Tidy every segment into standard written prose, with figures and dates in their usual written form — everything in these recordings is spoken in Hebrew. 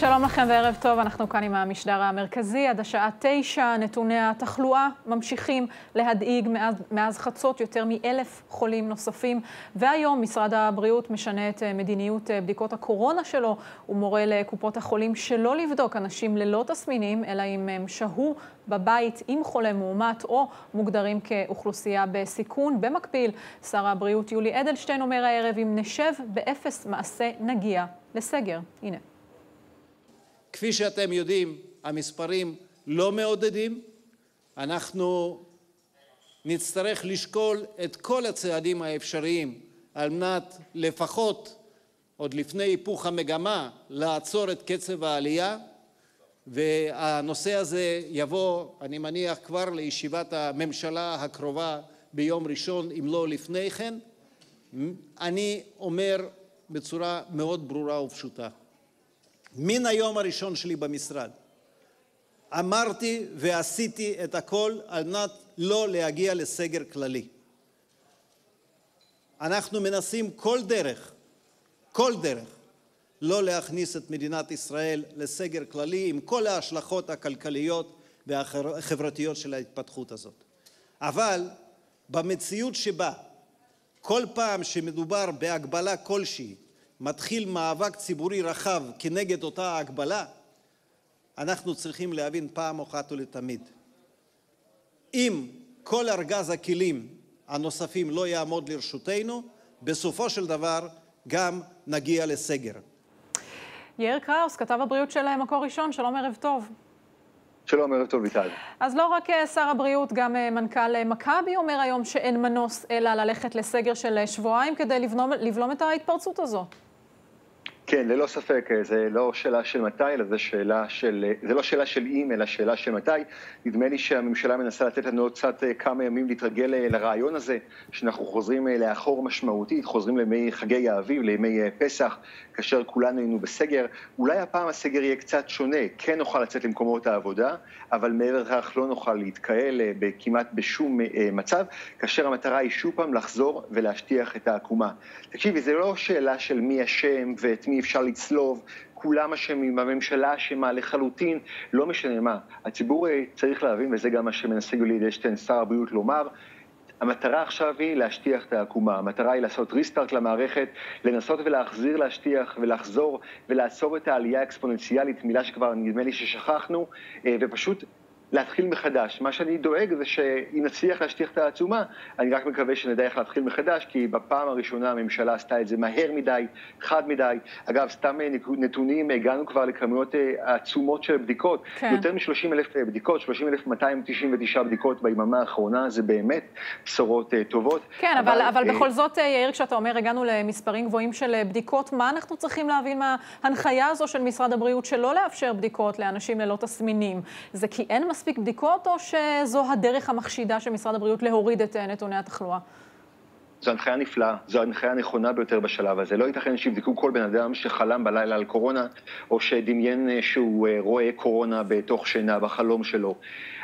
שלום לכם וערב טוב, אנחנו כאן עם המשדר המרכזי. עד השעה 9 נתוני התחלואה ממשיכים להדאיג מאז חצות יותר מ1,000 חולים נוספים. והיום משרד הבריאות משנה את מדיניות בדיקות הקורונה שלו ומורה לקופות החולים שלא לבדוק אנשים ללא תסמינים, אלא אם הם שהו בבית עם חולה מאומת או מוגדרים כאוכלוסייה בסיכון. במקביל, שר הבריאות יולי אדלשטיין אומר הערב, אם נשב באפס מעשה נגיע לסגר. הנה. כפי שאתם יודעים, המספרים לא מעודדים. אנחנו נצטרך לשקול את כל הצעדים האפשריים על מנת לפחות, עוד לפני היפוך המגמה, לעצור את קצב העלייה. והנושא הזה יבוא, אני מניח, כבר לישיבת הממשלה הקרובה ביום ראשון, אם לא לפני כן. אני אומר בצורה מאוד ברורה ופשוטה. מן היום הראשון שלי במשרד, אמרתי ועשיתי את הכל על מנת לא להגיע לסגר כללי. אנחנו מנסים כל דרך, לא להכניס את מדינת ישראל לסגר כללי, עם כל ההשלכות הכלכליות והחברתיות של ההתפתחות הזאת. אבל במציאות שבה כל פעם שמדובר בהגבלה כלשהי, מתחיל מאבק ציבורי רחב כנגד אותה הגבלה, אנחנו צריכים להבין פעם אחת ולתמיד. אם כל ארגז הכלים הנוספים לא יעמוד לרשותנו, בסופו של דבר גם נגיע לסגר. יאיר קראוס, כתב הבריאות של מקור ראשון, שלום ערב טוב. שלום, ערב טוב איתי. אז לא רק שר הבריאות, גם מנכ"ל מכבי אומר היום שאין מנוס אלא ללכת לסגר של שבועיים כדי לבלום את ההתפרצות הזו. כן, ללא ספק, זה לא שאלה של מתי, אלא זה לא שאלה של אם, אלא שאלה של מתי. נדמה לי שהממשלה מנסה לתת לנו עוד קצת כמה ימים להתרגל לרעיון הזה, שאנחנו חוזרים לאחור משמעותית, חוזרים לימי חגי האביב, לימי פסח, כאשר כולנו היינו בסגר. אולי הפעם הסגר יהיה קצת שונה, כן נוכל לצאת למקומות העבודה, אבל מעבר לכך לא נוכל להתקהל כמעט בשום מצב, כאשר המטרה היא שוב פעם לחזור ולהשטיח את העקומה. תקשיבי, זה לא שאלה של מי אשם ואת מי אפשר לצלוב, כולם אשמים, הממשלה אשמה לחלוטין, לא משנה מה. הציבור צריך להבין, וזה גם מה שמנסה יולי אדלשטיין, שר הבריאות, לומר, המטרה עכשיו היא להשטיח את העקומה, המטרה היא לעשות ריסטארט למערכת, לנסות ולהחזיר להשטיח ולחזור ולעצור את העלייה האקספוננציאלית, מילה שכבר נדמה לי ששכחנו, ופשוט להתחיל מחדש. מה שאני דואג זה שאם נצליח להשטיח את העצומה, אני רק מקווה שנדע איך להתחיל מחדש, כי בפעם הראשונה הממשלה עשתה את זה מהר מדי, חד מדי. אגב, סתם נתונים, הגענו כבר לכמויות עצומות של בדיקות. כן. יותר מ-30,000 בדיקות, 30,299 בדיקות ביממה האחרונה, זה באמת בשורות טובות. כן, אבל בכל זאת, יאיר, כשאתה אומר, הגענו למספרים גבוהים של בדיקות, מה אנחנו צריכים להבין מההנחיה הזו של משרד הבריאות שלא לאפשר בדיקות לאנשים ללא תסמינים? זה כי אין מספיק בדיקות, או שזו הדרך המחשידה של משרד הבריאות להוריד את נתוני התחלואה? זו הנחיה נפלאה, זו הנחיה הנכונה ביותר בשלב הזה. לא ייתכן שיבדקו כל בן אדם שחלם בלילה על קורונה, או שדמיין שהוא רואה קורונה בתוך שינה בחלום שלו.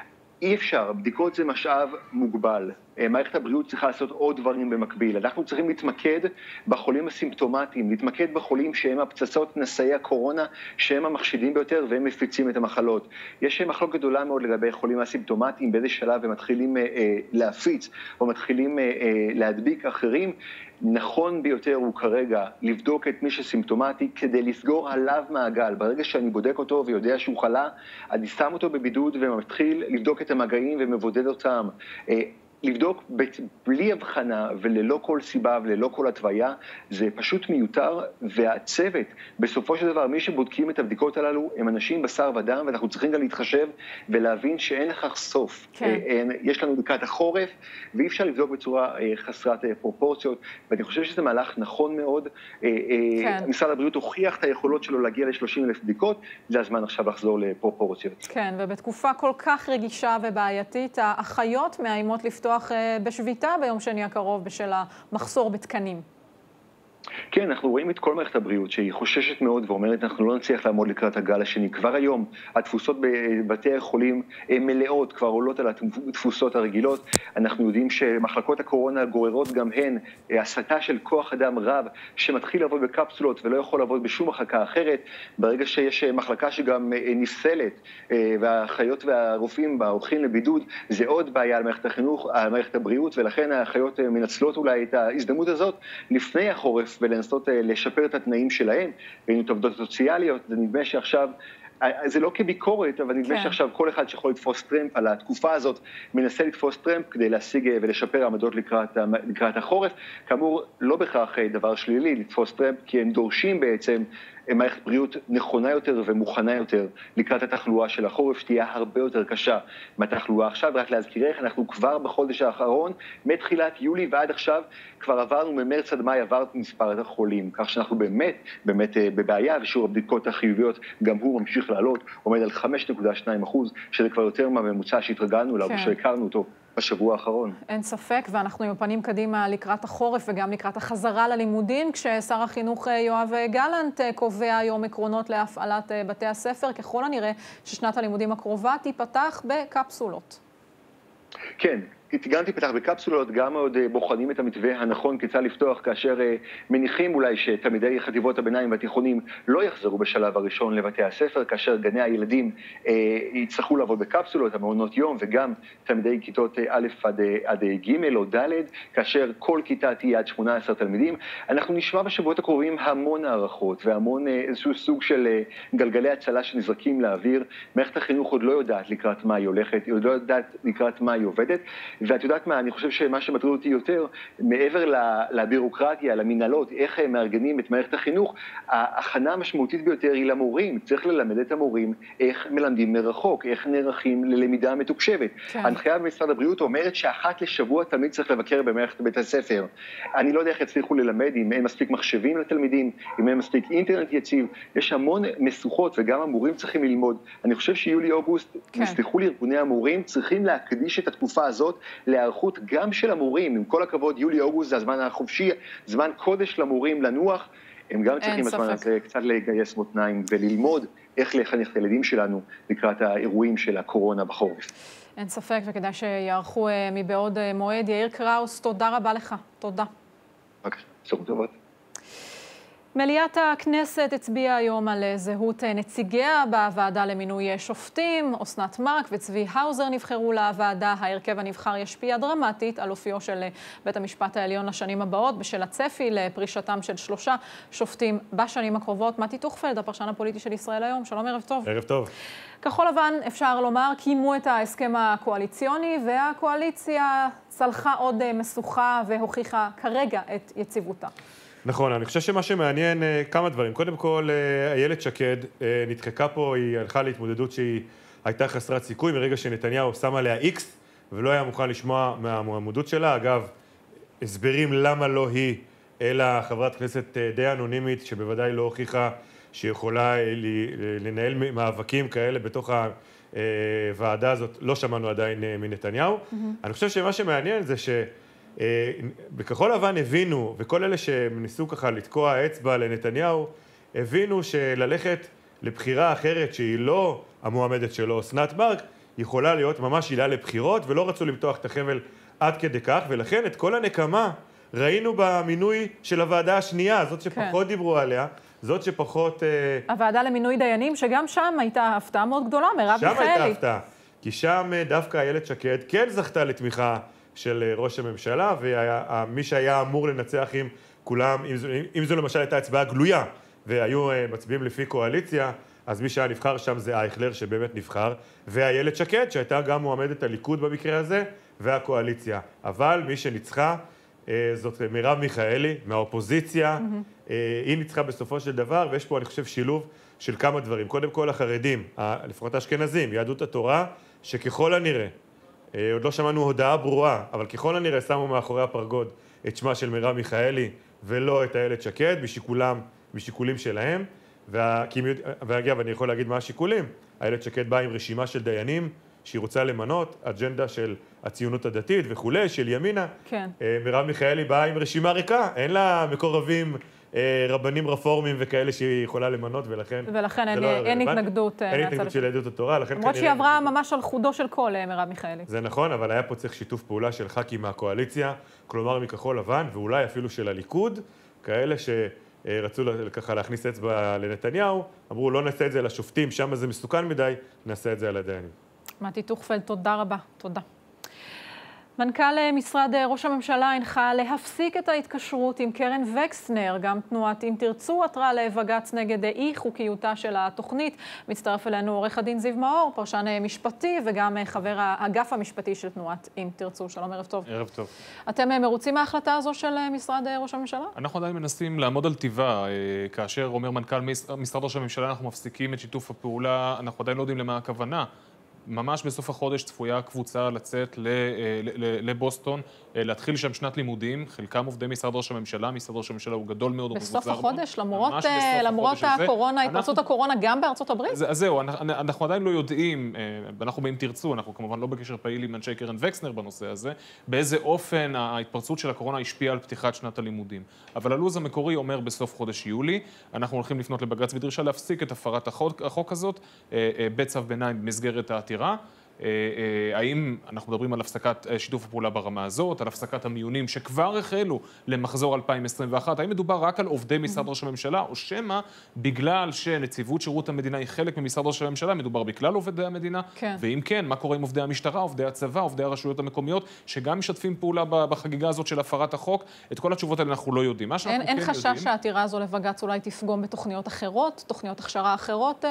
אי אפשר, בדיקות זה משאב מוגבל. מערכת הבריאות צריכה לעשות עוד דברים במקביל. אנחנו צריכים להתמקד בחולים הסימפטומטיים, להתמקד בחולים שהם הפצצות נשאי הקורונה, שהם המחשידים ביותר והם מפיצים את המחלות. יש מחלוקת גדולה מאוד לגבי חולים הסימפטומטיים, באיזה שלב הם מתחילים להפיץ או מתחילים להדביק אחרים. נכון ביותר הוא כרגע לבדוק את מי שסימפטומטי כדי לסגור עליו מעגל. ברגע שאני בודק אותו ויודע שהוא חלה, אני שם אותו בבידוד ומתחיל לבדוק את המגעים ומבודד אותם. לבדוק בלי הבחנה וללא כל סיבה וללא כל התוויה, זה פשוט מיותר, והצוות, בסופו של דבר, מי שבודקים את הבדיקות הללו, הם אנשים בשר ודם, ואנחנו צריכים גם להתחשב ולהבין שאין לכך סוף. כן. יש לנו לקראת החורף, ואי אפשר לבדוק בצורה חסרת פרופורציות, ואני חושב שזה מהלך נכון מאוד. כן. משרד הבריאות הוכיח את היכולות שלו להגיע ל-30,000 בדיקות, זה הזמן עכשיו לחזור לפרופורציות. כן, ובתקופה כל כך רגישה ובעייתית, האחיות מאיימות לפתוח בשביתה ביום שני הקרוב בשל המחסור בתקנים. כן, אנחנו רואים את כל מערכת הבריאות שהיא חוששת מאוד ואומרת אנחנו לא נצליח לעמוד לקראת הגל השני. כבר היום התפוסות בבתי החולים מלאות, כבר עולות על התפוסות הרגילות. אנחנו יודעים שמחלקות הקורונה גוררות גם הן הסטה של כוח אדם רב שמתחיל לעבוד בקפסולות ולא יכול לעבוד בשום מחלקה אחרת. ברגע שיש מחלקה שגם נפסלת והאחיות והרופאים בה הולכים לבידוד, זה עוד בעיה על מערכת החינוך, על מערכת הבריאות, ולכן האחיות מנצלות אולי את ההזדמנות הזאת לפני החורף ולנסות לשפר את התנאים שלהם, ראינו את העובדות הסוציאליות, זה נדמה שעכשיו, זה לא כביקורת, אבל נדמה שעכשיו כל אחד שיכול לתפוס טרמפ על התקופה הזאת, מנסה לתפוס טרמפ כדי להשיג ולשפר עמדות לקראת החורף. כאמור, לא בכך דבר שלילי לתפוס טרמפ, כי הם דורשים בעצם מערכת בריאות נכונה יותר ומוכנה יותר לקראת התחלואה של החורף, תהיה הרבה יותר קשה מהתחלואה עכשיו. רק להזכירך, אנחנו כבר בחודש האחרון, מתחילת יולי ועד עכשיו, כבר עברנו ממרץ עד מאי, עברנו מספר החולים, כך שאנחנו באמת בבעיה, ושיעור הבדיקות החיוביות גם הוא ממשיך לעלות, עומד על 5.2%, שזה כבר יותר מהממוצע שהתרגלנו אליו, ושהכרנו אותו בשבוע האחרון. אין ספק, ואנחנו עם הפנים קדימה לקראת החורף וגם לקראת החזרה ללימודים, כששר החינוך יואב גלנט קובע היום עקרונות להפעלת בתי הספר, ככל הנראה ששנת הלימודים הקרובה תיפתח בקפסולות. כן. גם תיפתח בקפסולות, גם עוד בוחנים את המתווה הנכון כיצד לפתוח, כאשר מניחים אולי שתלמידי חטיבות הביניים והתיכונים לא יחזרו בשלב הראשון לבתי הספר, כאשר גני הילדים יצטרכו לעבוד בקפסולות, המעונות יום, וגם תלמידי כיתות א' עד ג' או ד', כאשר כל כיתה תהיה עד 18 תלמידים. אנחנו נשמע בשבועות הקרובים המון הערכות והמון איזשהו סוג של גלגלי הצלה שנזרקים לאוויר. מערכת החינוך עוד לא יודעת לקראת מה היא הולכת, היא עוד לא יודעת לקראת מה היא עובדת. ואת יודעת מה, אני חושב שמה שמטריד אותי יותר, מעבר לבירוקרטיה, למנהלות, איך הם מארגנים את מערכת החינוך, ההכנה המשמעותית ביותר היא למורים. צריך ללמד את המורים איך מלמדים מרחוק, איך נערכים ללמידה מתוקשבת. ההנחיה במשרד הבריאות אומרת שאחת לשבוע תלמיד צריך לבקר במערכת בית הספר. אני לא יודע איך יצליחו ללמד, אם אין מספיק מחשבים לתלמידים, אם אין מספיק אינטרנט יציב. יש המון משוכות וגם המורים צריכים ללמוד. אני חושב שיולי-אוגוסט, נסלחו לארגוני המורים, צריכים להקדיש את התקופה הזאת להיערכות גם של המורים. עם כל הכבוד, יולי-אוגוסט זה הזמן החופשי, זמן קודש למורים לנוח. הם גם צריכים בזמן הזה קצת לגייס מותניים וללמוד איך לחנך את הילדים שלנו לקראת האירועים של הקורונה בחורף. אין ספק, וכדאי שיערכו מבעוד מועד. יאיר קראוס, תודה רבה לך. תודה. בבקשה, בסדר טובות. מליאת הכנסת הצביעה היום על זהות נציגיה בוועדה למינוי שופטים. אסנת מארק וצבי האוזר נבחרו לוועדה. ההרכב הנבחר ישפיע דרמטית על אופיו של בית המשפט העליון לשנים הבאות, בשל הצפי לפרישתם של 3 שופטים בשנים הקרובות. מתי טוכפלד, הפרשן הפוליטי של ישראל היום. שלום, ערב טוב. ערב טוב. כחול לבן, אפשר לומר, קיימו את ההסכם הקואליציוני, והקואליציה צלחה עוד משוכה והוכיחה כרגע את יציבותה. נכון, אני חושב שמה שמעניין כמה דברים. קודם כל, איילת שקד נדחקה פה, היא הלכה להתמודדות שהיא הייתה חסרת סיכוי, מרגע שנתניהו שם עליה איקס, ולא היה מוכן לשמוע מהמועמדות שלה. אגב, הסברים למה לא היא, אלא חברת כנסת די אנונימית, שבוודאי לא הוכיחה שהיא יכולה לנהל מאבקים כאלה בתוך הוועדה הזאת, לא שמענו עדיין מנתניהו. אני חושב שמה שמעניין זה בכחול לבן הבינו, וכל אלה שניסו ככה לתקוע אצבע לנתניהו, הבינו שללכת לבחירה אחרת שהיא לא המועמדת שלו, אסנת מארק, יכולה להיות ממש עילה לבחירות, ולא רצו למתוח את החבל עד כדי כך, ולכן את כל הנקמה ראינו במינוי של הוועדה השנייה, זאת שפחות דיברו עליה, זאת שפחות... הוועדה למינוי דיינים, שגם שם הייתה הפתעה מאוד גדולה, מרב מיכאלי. שם הייתה הפתעה, כי שם דווקא איילת שקד כן זכתה לתמיכה של ראש הממשלה, ומי שהיה אמור לנצח עם כולם, אם זו למשל הייתה הצבעה גלויה, והיו מצביעים לפי קואליציה, אז מי שהיה נבחר שם זה אייכלר, שבאמת נבחר, ואיילת שקד, שהייתה גם מועמדת הליכוד במקרה הזה, והקואליציה. אבל מי שניצחה, זאת מרב מיכאלי, מהאופוזיציה, היא ניצחה בסופו של דבר, ויש פה, אני חושב, שילוב של כמה דברים. קודם כל, החרדים, לפחות האשכנזים, יהדות התורה, שככל הנראה, עוד לא שמענו הודעה ברורה, אבל ככל הנראה שמו מאחורי הפרגוד את שמה של מרב מיכאלי, ולא את איילת שקד, משיקולים שלהם. ואגב, אני יכול להגיד מה השיקולים. איילת שקד באה עם רשימה של דיינים, שהיא רוצה למנות, אג'נדה של הציונות הדתית וכולי, של ימינה. כן. מרב מיכאלי באה עם רשימה ריקה, אין לה מקורבים רבנים רפורמים וכאלה שהיא יכולה למנות, ולכן אין התנגדות. אין התנגדות של יהדות התורה, למרות שהיא עברה ממש על חודו של כל, מרב מיכאלי. זה נכון, אבל היה פה צריך שיתוף פעולה של ח"כים מהקואליציה, כלומר מכחול לבן, ואולי אפילו של הליכוד, כאלה שרצו ככה להכניס אצבע לנתניהו, אמרו לא נעשה את זה לשופטים, שם זה מסוכן מדי, נעשה את זה על הדיינים. מתי טוכפלד, תודה רבה. תודה. מנכ"ל משרד ראש הממשלה הנחה להפסיק את ההתקשרות עם קרן וקסנר. גם תנועת אם תרצו עתרה לבג"ץ נגד אי חוקיותה של התוכנית. מצטרף אלינו עורך הדין זיו מאור, פרשן משפטי וגם חבר האגף המשפטי של תנועת אם תרצו. שלום, ערב טוב. ערב טוב. אתם מרוצים מההחלטה הזו של משרד ראש הממשלה? אנחנו עדיין מנסים לעמוד על טיבה. כאשר אומר מנכ"ל משרד ראש הממשלה, אנחנו מפסיקים את שיתוף הפעולה, אנחנו עדיין לא יודעים למה הכוונה. ממש בסוף החודש צפויה קבוצה לצאת לבוסטון, להתחיל שם שנת לימודים, חלקם עובדי משרד ראש הממשלה, משרד ראש הממשלה הוא גדול מאוד. בסוף החודש, למרות הקורונה, התפרצות הקורונה גם בארצות הברית? אז זהו, אנחנו עדיין לא יודעים, אנחנו באם תרצו, אנחנו כמובן לא בקשר פעיל עם אנשי קרן וקסנר בנושא הזה, באיזה אופן ההתפרצות של הקורונה השפיעה על פתיחת שנת הלימודים. אבל הלו"ז המקורי אומר בסוף חודש יולי, אנחנו הולכים לפנות לבג"ץ בדרישה להפסיק את הפרת החוק הזאת, בצו ביניים במסגרת העתירה. האם אנחנו מדברים על הפסקת שיתוף הפעולה ברמה הזאת, על הפסקת המיונים שכבר החלו למחזור 2021, האם מדובר רק על עובדי משרד ראש הממשלה, או שמה בגלל שנציבות שירות המדינה היא חלק ממשרד ראש הממשלה, מדובר בכלל עובדי המדינה, כן. ואם כן, מה קורה עם עובדי המשטרה, עובדי הצבא, עובדי הרשויות המקומיות, שגם משתפים פעולה בחגיגה הזאת של הפרת החוק, את כל התשובות האלה אנחנו לא יודעים. אין חשש שהעתירה הזו לבג"ץ אולי תפגום בתוכניות אחרות, תוכניות הכשרה אחרות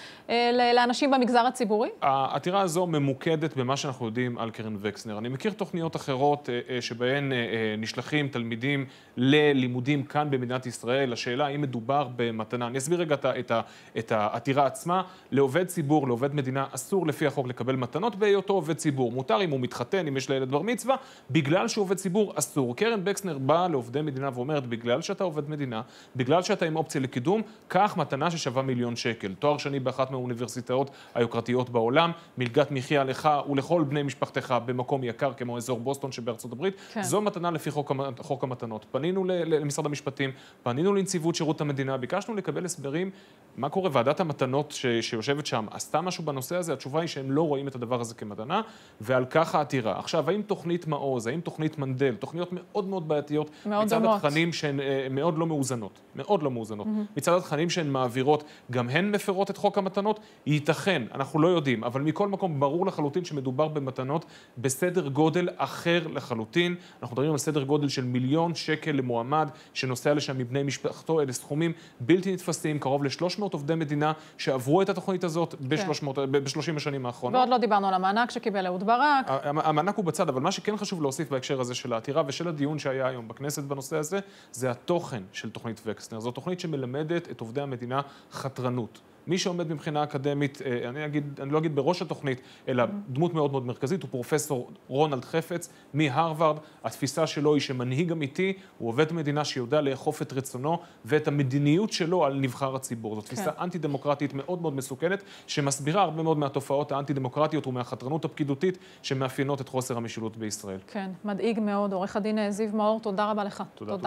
לאנשים במגזר הציבורי? העתירה הזו ממוקדת במה שאנחנו יודעים על קרן וקסנר. אני מכיר תוכניות אחרות שבהן נשלחים תלמידים ללימודים כאן במדינת ישראל. השאלה האם מדובר במתנה. אני אסביר רגע את העתירה עצמה. לעובד ציבור, לעובד מדינה, אסור לפי החוק לקבל מתנות בהיותו עובד ציבור. מותר אם הוא מתחתן, אם יש לילד בר מצווה, בגלל שהוא עובד ציבור אסור. קרן וקסנר באה לעובדי מדינה ואומרת, בגלל שאתה עובד מדינה, בגלל שאתה עם אופציה לקידום, קח מתנה ששווה $1,000,000. תואר שני באחת מהאוניברסיטאות היוקרתיות בעולם, מלגת מחיה לך ולכל בני משפחתך במקום יקר כמו אזור בוסטון שבארצות הברית. כן. זו מתנה לפי חוק המתנות. פנינו למשרד המשפטים, פנינו לנציבות שירות המדינה, ביקשנו לקבל הסברים מה קורה. ועדת המתנות שיושבת שם עשתה משהו בנושא הזה, התשובה היא שהם לא רואים את הדבר הזה כמתנה, ועל כך העתירה. עכשיו, האם תוכנית מעוז, האם תוכנית מנדל, תוכניות מאוד מאוד בעייתיות, מצד התכנים שהן מאוד לא מאוזנות, מאוד לא מאוזנות. מצד התכנים שהן מעבירות, גם הן מפרות את חוק המתנות, ייתכן, אנחנו לא יודעים, אבל מכל מקום ברור לחלוטין שמדובר במתנות בסדר גודל אחר לחלוטין. אנחנו מדברים על סדר גודל של $1,000,000 למועמד שנוסע לשם מבני משפחתו. אלה סכומים בלתי נתפסים, קרוב ל-300 עובדי מדינה שעברו את התוכנית הזאת ב-30 השנים האחרונות. ועוד לא דיברנו על המענק שקיבל אהוד ברק. המענק הוא בצד, אבל מה שכן חשוב להוסיף בהקשר הזה של העתירה ושל הדיון שהיה היום בכנסת בנושא הזה, זה התוכן של תוכנית וקסנר. זו תוכנית שמלמדת את עובדי המדינה חתרנות. מי שעומד מבחינה אקדמית, אני לא אגיד בראש התוכנית, אלא דמות מאוד מאוד מרכזית, הוא פרופסור רונלד חפץ מהרווארד. התפיסה שלו היא שמנהיג אמיתי, הוא עובד מדינה שיודע לאכוף את רצונו ואת המדיניות שלו על נבחר הציבור. זו תפיסה אנטי-דמוקרטית מאוד מאוד מסוכנת, שמסבירה הרבה מאוד מהתופעות האנטי-דמוקרטיות ומהחתרנות הפקידותית שמאפיינות את חוסר המשילות בישראל. כן, מדאיג מאוד. עורך הדין זיו מאור, תודה רבה לך. תודה.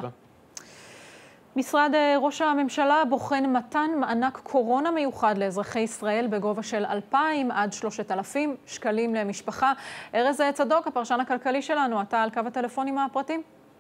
משרד ראש הממשלה בוחן מתן מענק קורונה מיוחד לאזרחי ישראל בגובה של 2,000 עד 3,000 שקלים למשפחה. ארז צדוק, הפרשן הכלכלי שלנו, אתה על קו הטלפון עם הפרטים?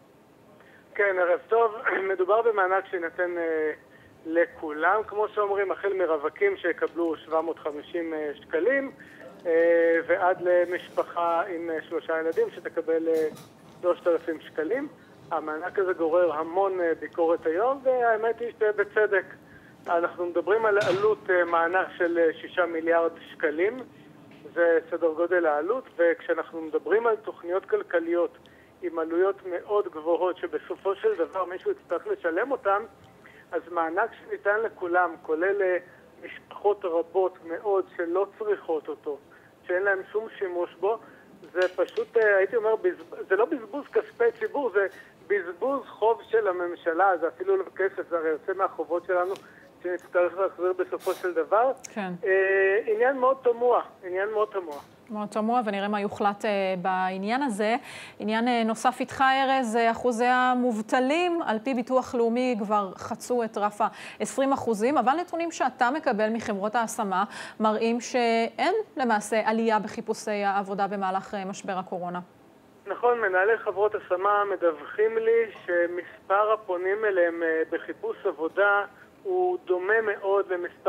כן, ערב טוב. מדובר במענק שינתן לכולם, כמו שאומרים, החל מרווקים שיקבלו 750 שקלים, ועד למשפחה עם 3 ילדים שתקבל 3,000 שקלים. המענק הזה גורר המון ביקורת היום, והאמת היא שבצדק. אנחנו מדברים על עלות מענק של 6 מיליארד שקלים, זה סדר גודל העלות, וכשאנחנו מדברים על תוכניות כלכליות עם עלויות מאוד גבוהות שבסופו של דבר מישהו יצטרך לשלם אותם, אז מענק שניתן לכולם, כולל משפחות רבות מאוד שלא צריכות אותו, שאין להם שום שימוש בו, זה פשוט, הייתי אומר, זה לא בזבוז כספי ציבור, זה בזבוז חוב של הממשלה, זה אפילו לא כסף, זה הרי יוצא מהחובות שלנו שנצטרך להחזיר בסופו של דבר. כן. עניין מאוד תמוה. מאוד תמוה, ונראה מה יוחלט בעניין הזה. עניין נוסף איתך, ארז, אחוזי המובטלים, על פי ביטוח לאומי כבר חצו את רף ה-20%, אבל נתונים שאתה מקבל מחברות ההשמה מראים שאין למעשה עלייה בחיפושי העבודה במהלך משבר הקורונה. נכון, מנהלי חברות השמה מדווחים לי שמספר הפונים אליהם בחיפוש עבודה הוא דומה מאוד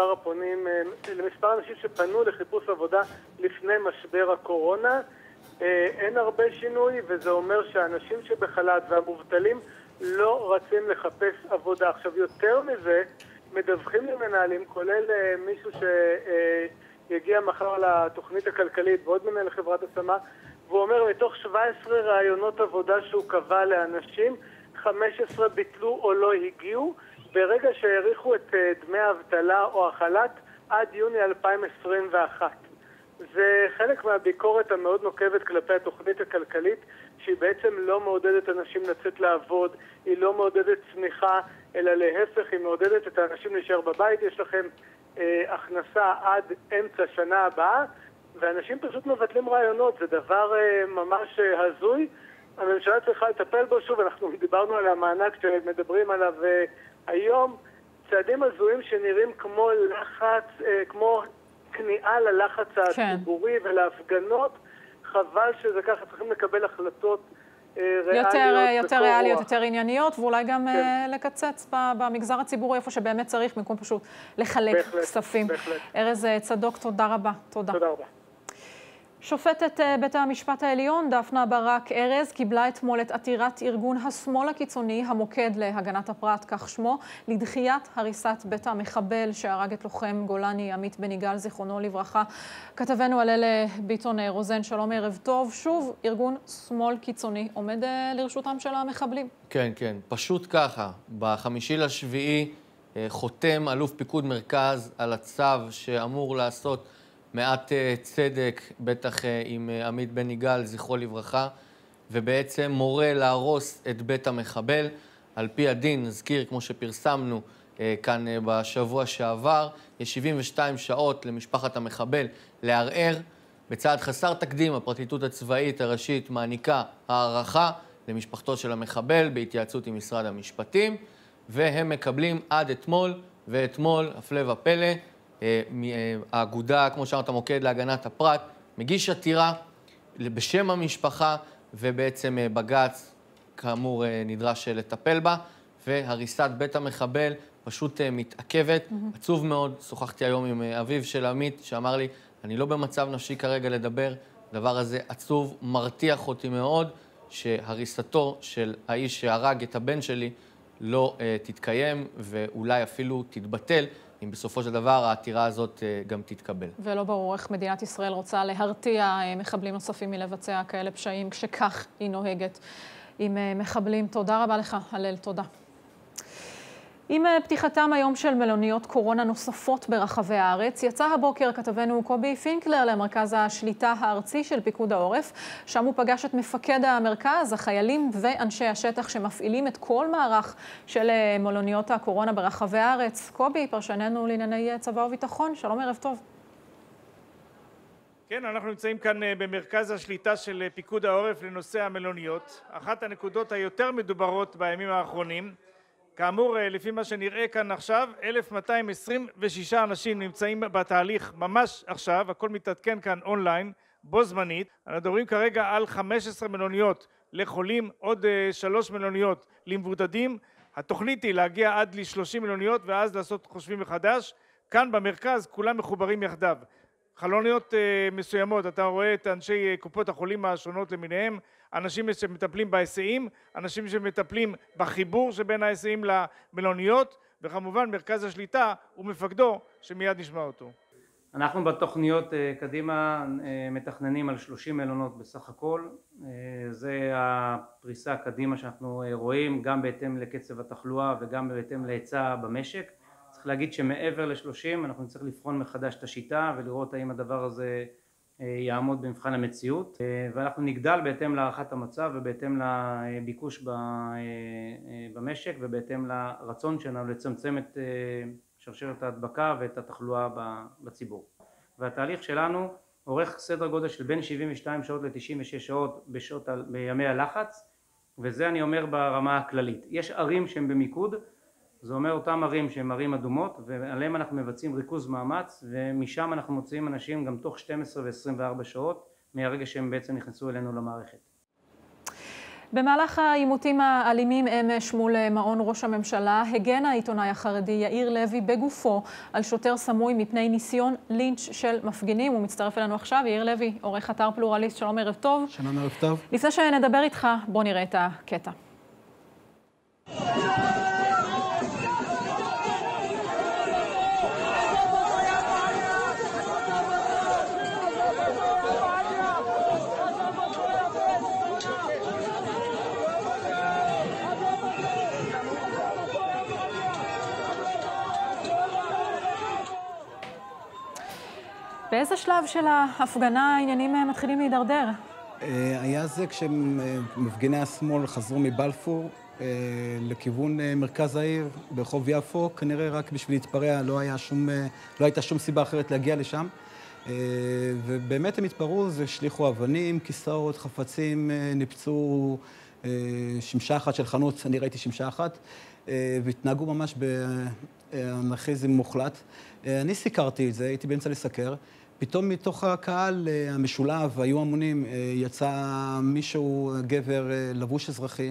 למספר אנשים שפנו לחיפוש עבודה לפני משבר הקורונה. אין הרבה שינוי, וזה אומר שהאנשים שבחל"ת והמובטלים לא רצים לחפש עבודה. עכשיו, יותר מזה, מדווחים למנהלים, כולל מישהו שיגיע מחר לתוכנית הכלכלית ועוד מנהל חברת השמה, והוא אומר, מתוך 17 רעיונות עבודה שהוא קבע לאנשים, 15 ביטלו או לא הגיעו, ברגע שהאריכו את דמי האבטלה או החל"ת עד יוני 2021. זה חלק מהביקורת המאוד נוקבת כלפי התוכנית הכלכלית, שהיא בעצם לא מעודדת אנשים לצאת לעבוד, היא לא מעודדת צמיחה, אלא להפך, היא מעודדת את האנשים להישאר בבית. יש לכם הכנסה עד אמצע שנה הבאה, ואנשים פשוט מבטלים רעיונות. זה דבר ממש הזוי. הממשלה צריכה לטפל בו. שוב, אנחנו דיברנו על המענק שמדברים עליו היום, צעדים הזויים שנראים כמו לחץ, כמו כניעה ללחץ הציבורי ולהפגנות. חבל שזה ככה, צריכים לקבל החלטות יותר ריאליות, יותר ענייניות, ואולי גם לקצץ במגזר הציבורי, איפה שבאמת צריך, במקום פשוט לחלק כספים. ארז צדוק, תודה רבה. תודה רבה. שופטת בית המשפט העליון, דפנה ברק ארז, קיבלה אתמול את עתירת ארגון השמאל הקיצוני, המוקד להגנת הפרט, כך שמו, לדחיית הריסת בית המחבל שהרג את לוחם גולני עמית בן יגאל, זיכרונו לברכה. כתבנו הלל ביטון רוזן, שלום, ערב טוב. שוב, ארגון שמאל קיצוני עומד לרשותם של המחבלים. כן, כן, פשוט ככה. ב5.7 חותם אלוף פיקוד מרכז על הצו שאמור לעשות מעט צדק, בטח עם עמית בן יגאל, זכרו לברכה, ובעצם מורה להרוס את בית המחבל. על פי הדין, נזכיר, כמו שפרסמנו כאן בשבוע שעבר, יש 72 שעות למשפחת המחבל לערער. בצעד חסר תקדים, הפרקליטות הצבאית הראשית מעניקה הערכה למשפחתו של המחבל בהתייעצות עם משרד המשפטים, והם מקבלים עד אתמול, ואתמול, הפלא ופלא, האגודה, כמו שאמרת, מוקד להגנת הפרט, מגיש עתירה בשם המשפחה, ובעצם בג"ץ, כאמור, נדרש לטפל בה, והריסת בית המחבל פשוט מתעכבת. עצוב מאוד, שוחחתי היום עם אביו של עמית, שאמר לי, אני לא במצב נפשי כרגע לדבר, הדבר הזה עצוב, מרתיח אותי מאוד, שהריסתו של האיש שהרג את הבן שלי לא תתקיים, ואולי אפילו תתבטל, אם בסופו של דבר העתירה הזאת גם תתקבל. ולא ברור איך מדינת ישראל רוצה להרתיע מחבלים נוספים מלבצע כאלה פשעים, כשכך היא נוהגת עם מחבלים. תודה רבה לך, הלל, תודה. עם פתיחתם היום של מלוניות קורונה נוספות ברחבי הארץ, יצא הבוקר כתבנו קובי פינקלר למרכז השליטה הארצי של פיקוד העורף, שם הוא פגש את מפקד המרכז, החיילים ואנשי השטח שמפעילים את כל מערך של מלוניות הקורונה ברחבי הארץ. קובי, פרשננו לענייני צבא וביטחון, שלום, ערב טוב. כן, אנחנו נמצאים כאן במרכז השליטה של פיקוד העורף לנושא המלוניות, אחת הנקודות היותר מדוברות בימים האחרונים. כאמור, לפי מה שנראה כאן עכשיו, 1226 אנשים נמצאים בתהליך ממש עכשיו, הכל מתעדכן כאן אונליין, בו זמנית. אנחנו מדברים כרגע על 15 מלוניות לחולים, עוד 3 מלוניות למבודדים. התוכנית היא להגיע עד ל30 מלוניות ואז לעשות חושבים מחדש. כאן במרכז כולם מחוברים יחדיו. חלוניות מסוימות, אתה רואה את אנשי קופות החולים השונות למיניהם, אנשים שמטפלים בהיסעים, אנשים שמטפלים בחיבור שבין ההיסעים למלוניות, וכמובן מרכז השליטה ומפקדו שמיד נשמע אותו. אנחנו בתוכניות קדימה מתכננים על 30 מלונות בסך הכל. זה הפריסה קדימה שאנחנו רואים, גם בהתאם לקצב התחלואה וגם בהתאם להיצע במשק. צריך להגיד שמעבר ל30 אנחנו נצטרך לבחון מחדש את השיטה ולראות האם הדבר הזה יעמוד במבחן המציאות, ואנחנו נגדל בהתאם להערכת המצב ובהתאם לביקוש במשק ובהתאם לרצון שלנו לצמצם את שרשרת ההדבקה ואת התחלואה בציבור. והתהליך שלנו אורך סדר גודל של בין 72 שעות ל-96 שעות בימי הלחץ, וזה אני אומר ברמה הכללית. יש ערים שהן במיקוד, זה אומר אותם ערים שהן ערים אדומות, ועליהם אנחנו מבצעים ריכוז מאמץ, ומשם אנחנו מוציאים אנשים גם תוך 12 ו-24 שעות, מהרגע שהם בעצם נכנסו אלינו למערכת. במהלך העימותים האלימים אמש מול מעון ראש הממשלה, הגן העיתונאי החרדי יאיר לוי בגופו על שוטר סמוי מפני ניסיון לינץ' של מפגינים. הוא מצטרף אלינו עכשיו. יאיר לוי, עורך אתר פלורליסט, שלום, ערב טוב. שלום, ערב טוב. לפני שנדבר איתך, בוא נראה את הקטע. באיזה שלב של ההפגנה העניינים מתחילים להידרדר? היה זה כשמפגיני השמאל חזרו מבלפור לכיוון מרכז העיר ברחוב יפו, כנראה רק בשביל להתפרע, לא הייתה שום סיבה אחרת להגיע לשם. ובאמת הם התפרעו, זה שליחו אבנים, כיסאות, חפצים, ניפצו שמשה אחת של חנות, אני ראיתי שמשה אחת, והתנהגו ממש באנרכיזם מוחלט. אני סיקרתי את זה, הייתי באמצע לסקר. פתאום מתוך הקהל המשולב, היו המונים, יצא מישהו, גבר לבוש אזרחי,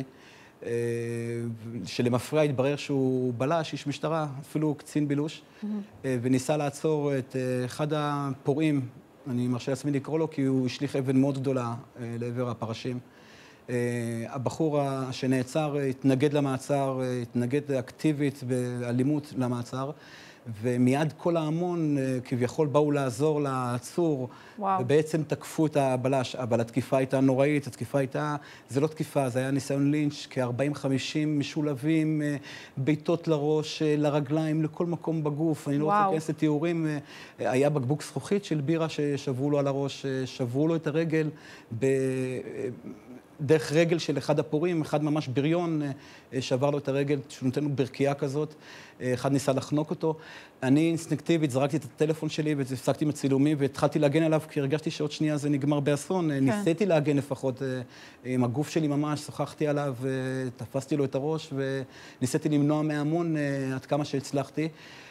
שלמפרע התברר שהוא בלש, איש משטרה, אפילו קצין בילוש, וניסה לעצור את אחד הפורעים, אני מרשה לעצמי לקרוא לו, כי הוא השליך אבן מאוד גדולה לעבר הפרשים. הבחור שנעצר התנגד למעצר, התנגד אקטיבית באלימות למעצר, ומיד כל ההמון כביכול באו לעזור לעצור, ובעצם תקפו את הבלש, אבל התקיפה הייתה נוראית, התקיפה הייתה, זה לא תקיפה, זה היה ניסיון לינץ', כ-40-50 משולבים, ביתות לראש, לרגליים, לכל מקום בגוף, אני לא רוצה להיכנס לתיאורים, היה בקבוק זכוכית של בירה ששברו לו על הראש, שברו לו את הרגל, דרך רגל של אחד הפורעים, אחד ממש בריון, שבר לו את הרגל, שהוא נותן לו ברקיעה כזאת, אחד ניסה לחנוק אותו. אני אינסטינקטיבית זרקתי את הטלפון שלי והפסקתי עם הצילומים והתחלתי להגן עליו, כי הרגשתי שעוד שנייה זה נגמר באסון. ניסיתי להגן לפחות עם הגוף שלי ממש, שוחחתי עליו, תפסתי לו את הראש וניסיתי למנוע מהמון עד כמה שהצלחתי.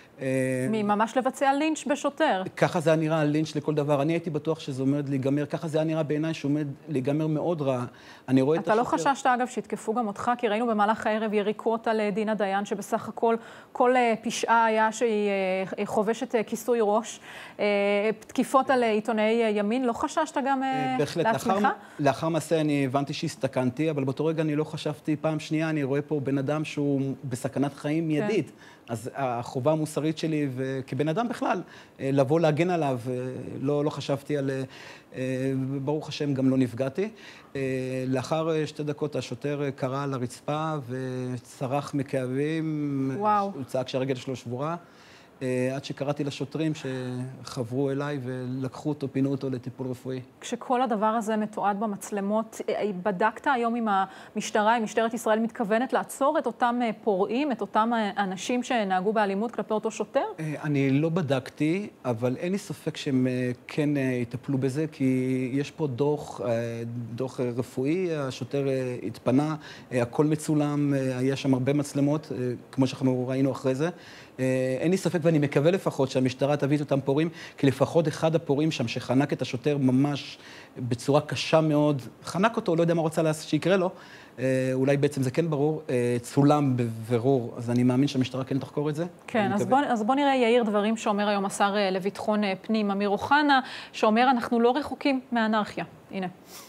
ממש לבצע לינץ' בשוטר. ככה זה היה נראה לינץ' לכל דבר. אני הייתי בטוח שזה עומד להיגמר. ככה זה היה נראה בעיניי שעומד להיגמר מאוד רע. אני רואה את אתה לא חששת, אגב, שהתקפו גם אותך? כי ראינו במהלך הערב יריקות על דינה דיין, שבסך הכל כל פשעה היה שהיא חובשת כיסוי ראש. תקיפות על עיתונאי ימין. לא חששת גם לעצמך? לאחר מעשה אני הבנתי שהסתכנתי, אבל באותו רגע אני לא חשבתי פעם שנייה. אני רואה פה בן אדם שהוא בסכנת חיים מיידית. אז החובה המוסרית שלי, וכבן אדם בכלל, לבוא להגן עליו, לא חשבתי על... ברוך השם, גם לא נפגעתי. לאחר 2 דקות השוטר קרא על הרצפה וצרח מכאבים. וואו. הוא צעק שהרגל שלו שבורה. עד שקראתי לשוטרים שחברו אליי ולקחו אותו, פינו אותו לטיפול רפואי. כשכל הדבר הזה מתועד במצלמות, בדקת היום עם המשטרה, עם משטרת ישראל מתכוונת לעצור את אותם פורעים, את אותם אנשים שנהגו באלימות כלפי אותו שוטר? אני לא בדקתי, אבל אין לי ספק שהם כן יטפלו בזה, כי יש פה דוח רפואי, השוטר התפנה, הכל מצולם, היה שם הרבה מצלמות, כמו שאנחנו ראינו אחרי זה. אין לי ספק, ואני מקווה לפחות שהמשטרה תביא את אותם פורעים, כי לפחות אחד הפורעים שם שחנק את השוטר ממש בצורה קשה מאוד, חנק אותו, לא יודע מה רוצה שיקרה לו, אולי בעצם זה כן ברור, צולם בבירור, אז אני מאמין שהמשטרה כן תחקור את זה. כן, אז בוא נראה, יאיר, דברים שאומר היום השר לביטחון פנים, אמיר אוחנה, שאומר אנחנו לא רחוקים מאנרכיה. הנה.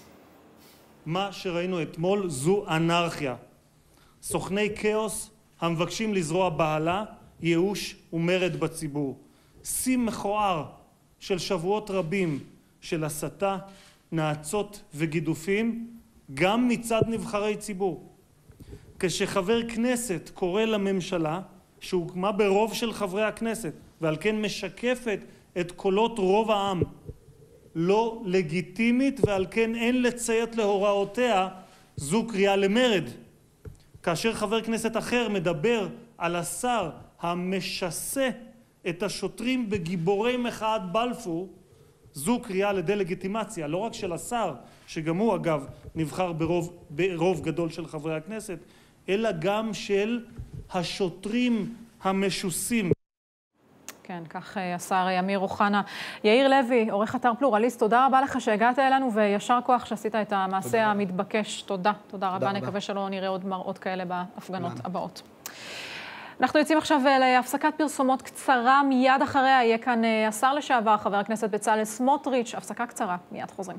מה שראינו אתמול זו אנרכיה. סוכני כאוס המבקשים לזרוע בהלה, ייאוש ומרד בציבור. שיא מכוער של שבועות רבים של הסתה, נאצות וגידופים, גם מצד נבחרי ציבור. כשחבר כנסת קורא לממשלה, שהוקמה ברוב של חברי הכנסת, ועל כן משקפת את קולות רוב העם, לא לגיטימית, ועל כן אין לציית להוראותיה, זו קריאה למרד. כאשר חבר כנסת אחר מדבר על השר המשסה את השוטרים בגיבורי מחאת בלפור, זו קריאה לדלגיטימציה, לא רק של השר, שגם הוא אגב נבחר ברוב גדול של חברי הכנסת, אלא גם של השוטרים המשוסים. כן, כך השר אמיר אוחנה. יאיר לוי, עורך אתר פלורליסט, תודה רבה לך שהגעת אלינו, וישר כוח שעשית את המעשה המתבקש. תודה רבה. נקווה שלא נראה עוד מראות כאלה בהפגנות הבאות. אנחנו יוצאים עכשיו להפסקת פרסומות קצרה, מיד אחריה יהיה כאן השר לשעבר, חבר הכנסת בצלאל סמוטריץ'. הפסקה קצרה, מיד חוזרים.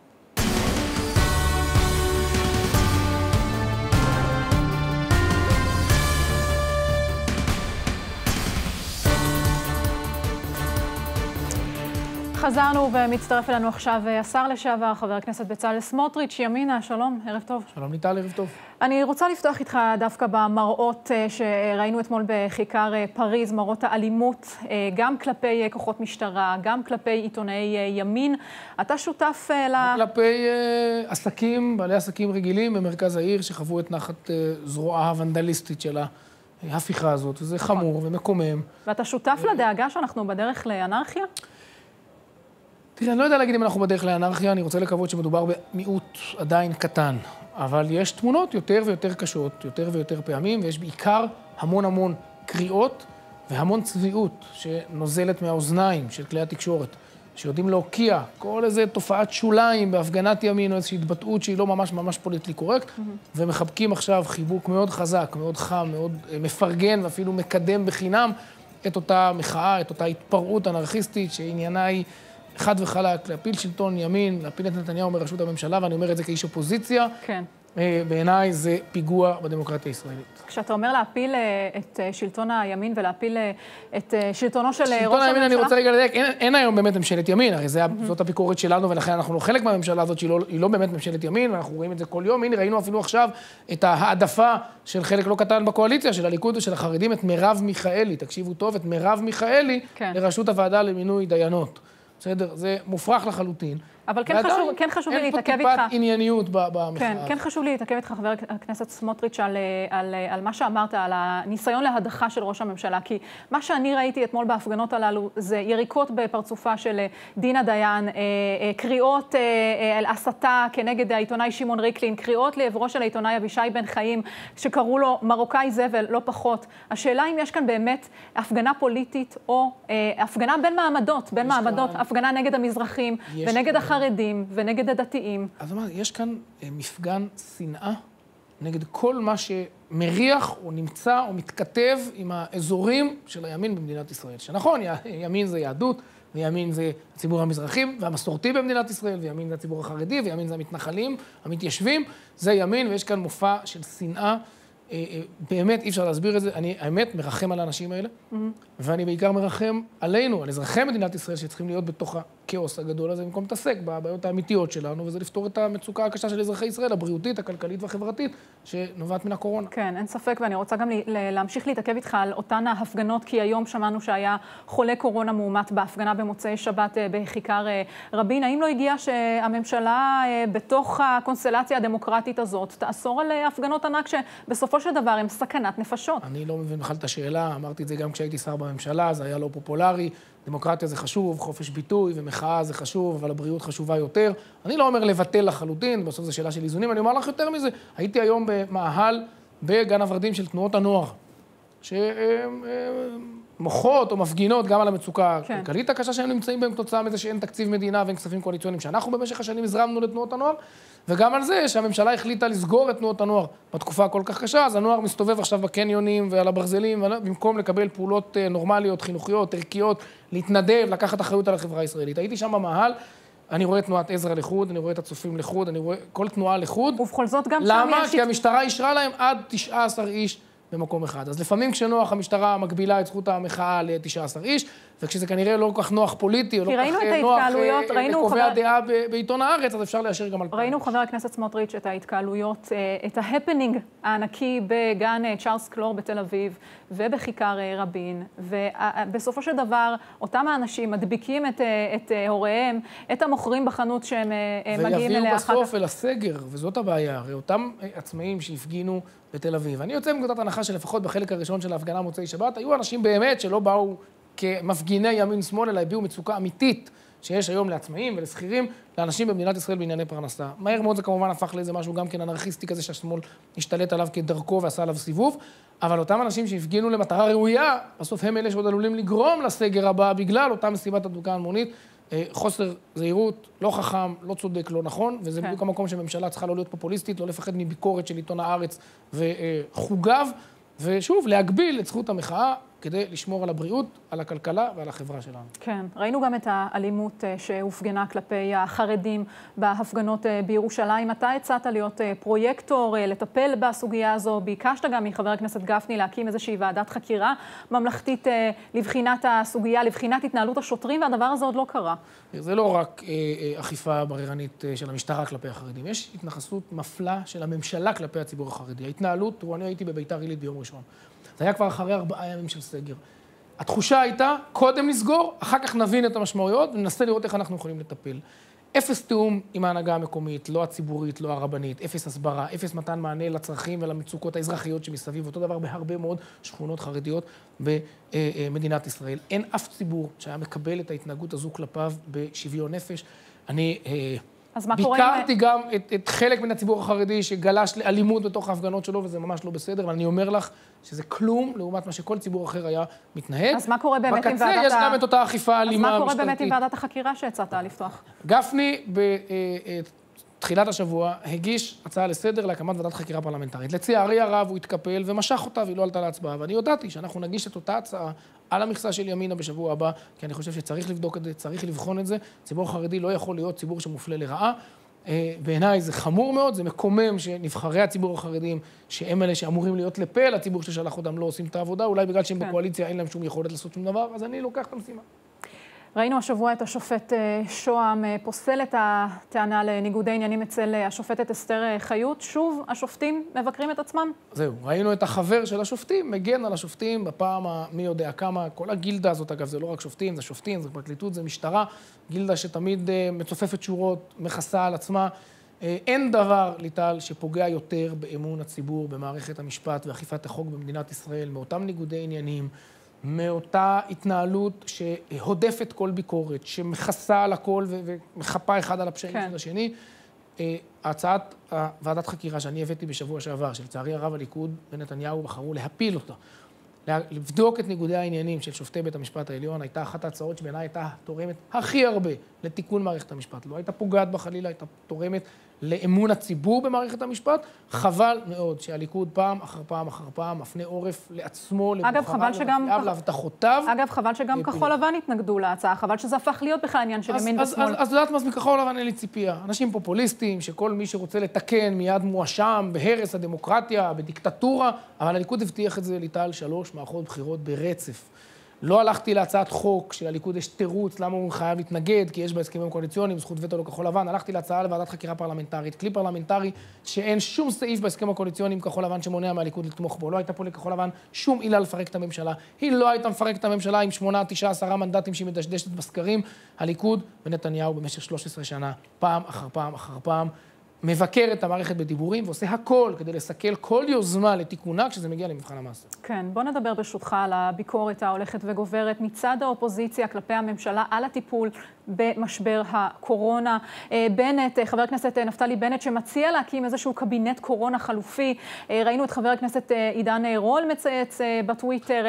חזרנו ומצטרף אלינו עכשיו השר לשעבר, חבר הכנסת בצלאל סמוטריץ'. ימינה, שלום, ערב טוב. שלום ליטל, ערב טוב. אני רוצה לפתוח איתך דווקא במראות שראינו אתמול בכיכר פריז, מראות האלימות, גם כלפי כוחות משטרה, גם כלפי עיתונאי ימין. אתה שותף כלפי עסקים, בעלי עסקים רגילים במרכז העיר, שחוו את נחת זרועה הוונדליסטית של ההפיכה הזאת, וזה חמור ומקומם. ואתה שותף לדאגה שאנחנו בדרך לאנרכיה? תראה, אני לא יודע להגיד אם אנחנו בדרך לאנרכיה, אני רוצה לקוות שמדובר במיעוט עדיין קטן, אבל יש תמונות יותר ויותר קשות, יותר ויותר פעמים, ויש בעיקר המון קריאות והמון צביעות שנוזלת מהאוזניים של כלי התקשורת, שיודעים להוקיע כל איזה תופעת שוליים בהפגנת ימין או איזושהי התבטאות שהיא לא ממש פוליטיקלי קורקט, ומחבקים עכשיו חיבוק מאוד חזק, מאוד חם, מאוד מפרגן ואפילו מקדם בחינם את אותה מחאה, את אותה התפרעות אנרכיסטית שעניינה היא חד וחלק, להפיל שלטון ימין, להפיל את נתניהו מראשות הממשלה, ואני אומר את זה כאיש אופוזיציה. כן. בעיניי זה פיגוע בדמוקרטיה הישראלית. כשאתה אומר להפיל את שלטון הימין ולהפיל את שלטונו של ראש הממשלה... שלטון הימין, אני רוצה רגע לדייק, אין היום באמת ממשלת ימין, הרי זאת הביקורת שלנו, ולכן אנחנו לא חלק מהממשלה הזאת, שהיא לא באמת ממשלת ימין, ואנחנו רואים את זה כל יום. הנה, ראינו אפילו עכשיו את ההעדפה של חלק לא קטן בקואליציה, של הליכוד ושל החרדים, את מרב מיכאלי, תקשיבו טוב, את מרב מיכאלי לראשות הוועדה למינוי דיינות. בסדר, זה מופרך לחלוטין. אבל כן חשוב לי להתעכב איתך. אין פה טיפת ענייניות במחאה. כן חשוב לי להתעכב איתך, חבר הכנסת סמוטריץ', על מה שאמרת, על הניסיון להדחה של ראש הממשלה. כי מה שאני ראיתי אתמול בהפגנות הללו, זה יריקות בפרצופה של דינה דיין, קריאות על הסתה כנגד העיתונאי שמעון ריקלין, קריאות לעברו של העיתונאי אבישי בן חיים, שקראו לו מרוקאי זבל, לא פחות. השאלה אם יש כאן באמת הפגנה פוליטית, או הפגנה בין מעמדות, הפגנה נגד המזרחים ונגד החרדים ונגד הדתיים. אז מה, יש כאן מפגן שנאה נגד כל מה שמריח או נמצא או מתכתב עם האזורים של הימין במדינת ישראל. שנכון, ימין זה יהדות, וימין זה הציבור המזרחי והמסורתי במדינת ישראל, וימין זה הציבור החרדי, וימין זה המתנחלים, המתיישבים. זה ימין, ויש כאן מופע של שנאה. באמת אי אפשר להסביר את זה. אני, האמת, מרחם על האנשים האלה, ואני בעיקר מרחם עלינו, על אזרחי מדינת ישראל, שצריכים להיות בתוך הכאוס הגדול הזה, במקום להתעסק בבעיות האמיתיות שלנו, וזה לפתור את המצוקה הקשה של אזרחי ישראל, הבריאותית, הכלכלית והחברתית, שנובעת מן הקורונה. כן, אין ספק, ואני רוצה גם להמשיך להתעכב איתך על אותן ההפגנות, כי היום שמענו שהיה חולה קורונה מאומת בהפגנה במוצאי שבת בכיכר רבין. האם לא הגיע שהממשלה בתוך הקונסטלציה הדמוקרטית הזאת תאסור על הפגנות ענק שבסופו של דבר הם סכנת נפשות? אני לא מבין בכלל את השאלה, אמרתי את זה גם כשהייתי שר בממשלה, זה היה לא פופולרי, דמוקרטיה זה חשוב, חופש ביטוי ומחאה זה חשוב, אבל הבריאות חשובה יותר. אני לא אומר לבטל לחלוטין, בסוף זו שאלה של איזונים, אני אומר לך יותר מזה. הייתי היום במאהל בגן הוורדים של תנועות הנוער, שמוחות או מפגינות גם על המצוקה הכלכלית הקשה שהם נמצאים בהם כתוצאה מזה שאין תקציב מדינה ואין כספים קואליציוניים שאנחנו במשך השנים הזרמנו לתנועות הנוער, וגם על זה שהממשלה החליטה לסגור את תנועות הנוער בתקופה כל כך קשה, אז הנוער מסתובב עכשיו בקניונים ועל הברזלים, במקום לקבל פעולות נורמליות, חינוכיות, ערכיות, להתנדב, לקחת אחריות על החברה הישראלית. הייתי שם במאהל, אני רואה תנועת עזרא לחוד, אני רואה את הצופים לחוד, אני רואה כל תנועה לחוד. ובכל זאת גם למה? כי המשטרה אישרה להם עד 19 איש במקום אחד. אז לפעמים כשנוח המשטרה מגבילה את זכות המחאה ל-19 איש, וכשזה כנראה לא כל כך נוח פוליטי, או לא כל כך נוח לקובע דעה בעיתון הארץ, אז אפשר לאשר גם על פעם. ראינו, חבר הכנסת סמוטריץ', את ההתקהלויות, את ההפנינג הענקי בגן צ'ארלס קלור בתל אביב, ובכיכר רבין, ובסופו של דבר, אותם האנשים מדביקים את הוריהם, את המוכרים בחנות שהם מגיעים אליה אחר כך. ויביאו בסוף אל הסגר, וזאת הבעיה, הרי אותם עצמאים שהפגינו בתל אביב. אני יוצא מנקודת הנחה שלפחות בחלק הראשון של ההפגנה מוצאי שבת, היו אנשים באמת שלא באו כמפגיני ימין שמאל, אלא הביאו מצוקה אמיתית שיש היום לעצמאים ולשכירים, לאנשים במדינת ישראל בענייני פרנסה. מהר מאוד זה כמובן הפך לאיזה משהו גם כן אנרכיסטי כזה שהשמאל השתלט עליו כדרכו ועשה עליו סיבוב, אבל אותם אנשים שהפגינו למטרה ראויה, בסוף הם אלה שעוד עלולים לגרום לסגר הבא בגלל אותה מסיבת הדבקה המונית, חוסר זהירות, לא חכם, לא צודק, לא נכון, וזה בדיוק המקום שהממשלה צריכה לא להיות פופוליסטית, לא לפחד מביקורת של עיתון הארץ וחוגיו, ושוב, להגביל את זכות המחאה כדי לשמור על הבריאות, על הכלכלה ועל החברה שלנו. כן, ראינו גם את האלימות שהופגנה כלפי החרדים בהפגנות בירושלים. אתה הצעת להיות פרויקטור, לטפל בסוגיה הזו. ביקשת גם מחבר הכנסת גפני להקים איזושהי ועדת חקירה ממלכתית לבחינת הסוגיה, לבחינת התנהלות השוטרים, והדבר הזה עוד לא קרה. זה לא רק אכיפה בררנית של המשטרה כלפי החרדים. יש התנחסות מפלה של הממשלה כלפי הציבור החרדי. ההתנהלות, אני הייתי בביתר עילית ביום ראשון. זה היה כבר אחרי 4 ימים של סגר. התחושה הייתה, קודם נסגור, אחר כך נבין את המשמעויות, וננסה לראות איך אנחנו יכולים לטפל. אפס תיאום עם ההנהגה המקומית, לא הציבורית, לא הרבנית, אפס הסברה, אפס מתן מענה לצרכים ולמצוקות האזרחיות שמסביב, אותו דבר בהרבה מאוד שכונות חרדיות במדינת ישראל. אין אף ציבור שהיה מקבל את ההתנהגות הזו כלפיו בשוויון נפש. אני ביקרתי גם את חלק מן הציבור החרדי שגלש לאלימות בתוך ההפגנות שלו, וזה ממש לא בסדר, אבל אני אומר לך שזה כלום לעומת מה שכל ציבור אחר היה מתנהג. אז מה קורה באמת עם ועדת בקצה יש גם את אותה אכיפה אלימה משטרתית. אז מה קורה באמת עם ועדת החקירה שהצעת לפתוח? גפני בתחילת השבוע הגיש הצעה לסדר להקמת ועדת חקירה פרלמנטרית. לצערי הרב הוא התקפל ומשך אותה והיא לא עלתה להצבעה, ואני יודעתי שאנחנו נגיש את אותה הצעה על המכסה של ימינה בשבוע הבא, כי אני חושב שצריך לבדוק את זה, צריך לבחון את זה. ציבור חרדי לא יכול להיות ציבור שמופלה לרעה. בעיניי זה חמור מאוד, זה מקומם שנבחרי הציבור החרדים, שהם אלה שאמורים להיות לפה לציבור ששלח אותם, לא עושים את העבודה, אולי בגלל שהם בקואליציה אין להם שום יכולת לעשות שום דבר, אז אני לוקח את המשימה. ראינו השבוע את השופט שוהם פוסל את הטענה לניגודי עניינים אצל השופטת אסתר חיות. שוב, השופטים מבקרים את עצמם? זהו, ראינו את החבר של השופטים, מגן על השופטים בפעם מי יודע כמה, כל הגילדה הזאת, אגב, זה לא רק שופטים, זה שופטים, זה פרקליטות, זה משטרה, גילדה שתמיד מצופפת שורות, מכסה על עצמה. אין דבר, ליטל, שפוגע יותר באמון הציבור במערכת המשפט ואכיפת החוק במדינת ישראל, מאותם ניגודי עניינים, מאותה התנהלות שהודפת כל ביקורת, שמכסה על הכל ומחפה אחד על הפשעים של השני. הצעת ועדת חקירה שאני הבאתי בשבוע שעבר, שלצערי הרב הליכוד ונתניהו בחרו להפיל אותה, לבדוק את ניגודי העניינים של שופטי בית המשפט העליון, הייתה אחת ההצעות שבעיניי הייתה תורמת הכי הרבה לתיקון מערכת המשפט. לא הייתה פוגעת בחלילה, הייתה תורמת לאמון הציבור במערכת המשפט. חבל מאוד שהליכוד פעם אחר פעם אחר פעם מפנה עורף לעצמו, לבוחריו, להבטחותיו. אגב, חבל שגם כחול לבן התנגדו להצעה, חבל שזה הפך להיות בכלל עניין של ימין ושמאל. אז יודעת מה, מכחול לבן אין לי ציפייה. אנשים פופוליסטים, שכל מי שרוצה לתקן מיד מואשם בהרס הדמוקרטיה, בדיקטטורה, אבל הליכוד הבטיח את זה ליטל 3 מערכות בחירות ברצף. לא הלכתי להצעת חוק שלליכוד יש תירוץ למה הוא חייב להתנגד, כי יש בהסכמים קואליציוניים זכות וטו לכחול לבן. הלכתי להצעה לוועדת חקירה פרלמנטרית, כלי פרלמנטרי שאין שום סעיף בהסכם הקואליציוניים כחול לבן שמונע מהליכוד לתמוך בו. לא הייתה פה לכחול לבן שום עילה לפרק את הממשלה. היא לא הייתה מפרקת את הממשלה עם 8, 9, 10 מנדטים שהיא מדשדשת בסקרים. הליכוד ונתניהו במשך 13 שנה, פעם אחר פעם אחר פעם, מבקר את המערכת בדיבורים ועושה הכל כדי לסכל כל יוזמה לתיקונה כשזה מגיע למבחן המעשה. כן, בוא נדבר ברשותך על הביקורת ההולכת וגוברת מצד האופוזיציה כלפי הממשלה על הטיפול במשבר הקורונה. בנט, חבר הכנסת נפתלי בנט, שמציע להקים איזשהו קבינט קורונה חלופי. ראינו את חבר הכנסת עידן רול מצייץ בטוויטר,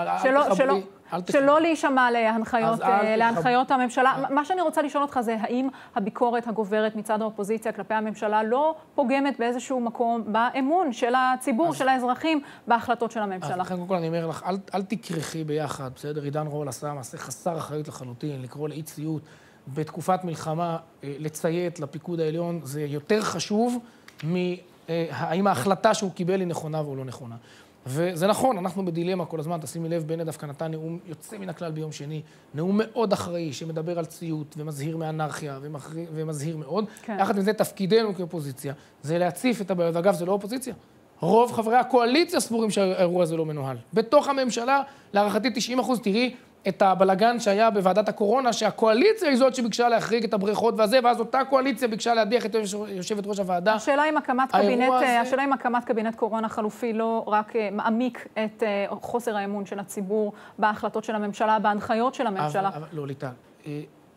שלא להישמע להנחיות הממשלה. מה שאני רוצה לשאול אותך זה, האם הביקורת הגוברת מצד האופוזיציה כלפי הממשלה לא פוגמת באיזשהו מקום באמון של הציבור, של האזרחים, בהחלטות של הממשלה? אז לכן קודם כל אני אומר לך, אל תקרחי ביחד, בסדר? עידן רול עשה מעשה חסר אחריות לחלוטין, לקרוא לאי ציות בתקופת מלחמה, לציית לפיקוד העליון, זה יותר חשוב מהאם ההחלטה שהוא קיבל היא נכונה או לא נכונה. וזה נכון, אנחנו בדילמה כל הזמן, תשימי לב, בנט דווקא נתן נאום יוצא מן הכלל ביום שני, נאום מאוד אחראי, שמדבר על ציות ומזהיר מאנרכיה ומזהיר מאוד. יחד עם זה, תפקידנו כאופוזיציה, זה להציף את הבעיות, ואגב, זה לא אופוזיציה. רוב חברי הקואליציה סבורים שהאירוע הזה לא מנוהל. בתוך הממשלה, להערכתי 90%, תראי את הבלגן שהיה בוועדת הקורונה, שהקואליציה היא זאת שביקשה להחריג את הבריכות והזה, ואז אותה קואליציה ביקשה להדיח את יושבת ראש הוועדה. השאלה אם הקמת קבינט קורונה חלופי לא רק מעמיק את חוסר האמון של הציבור בהחלטות של הממשלה, בהנחיות של הממשלה. לא, ליטל.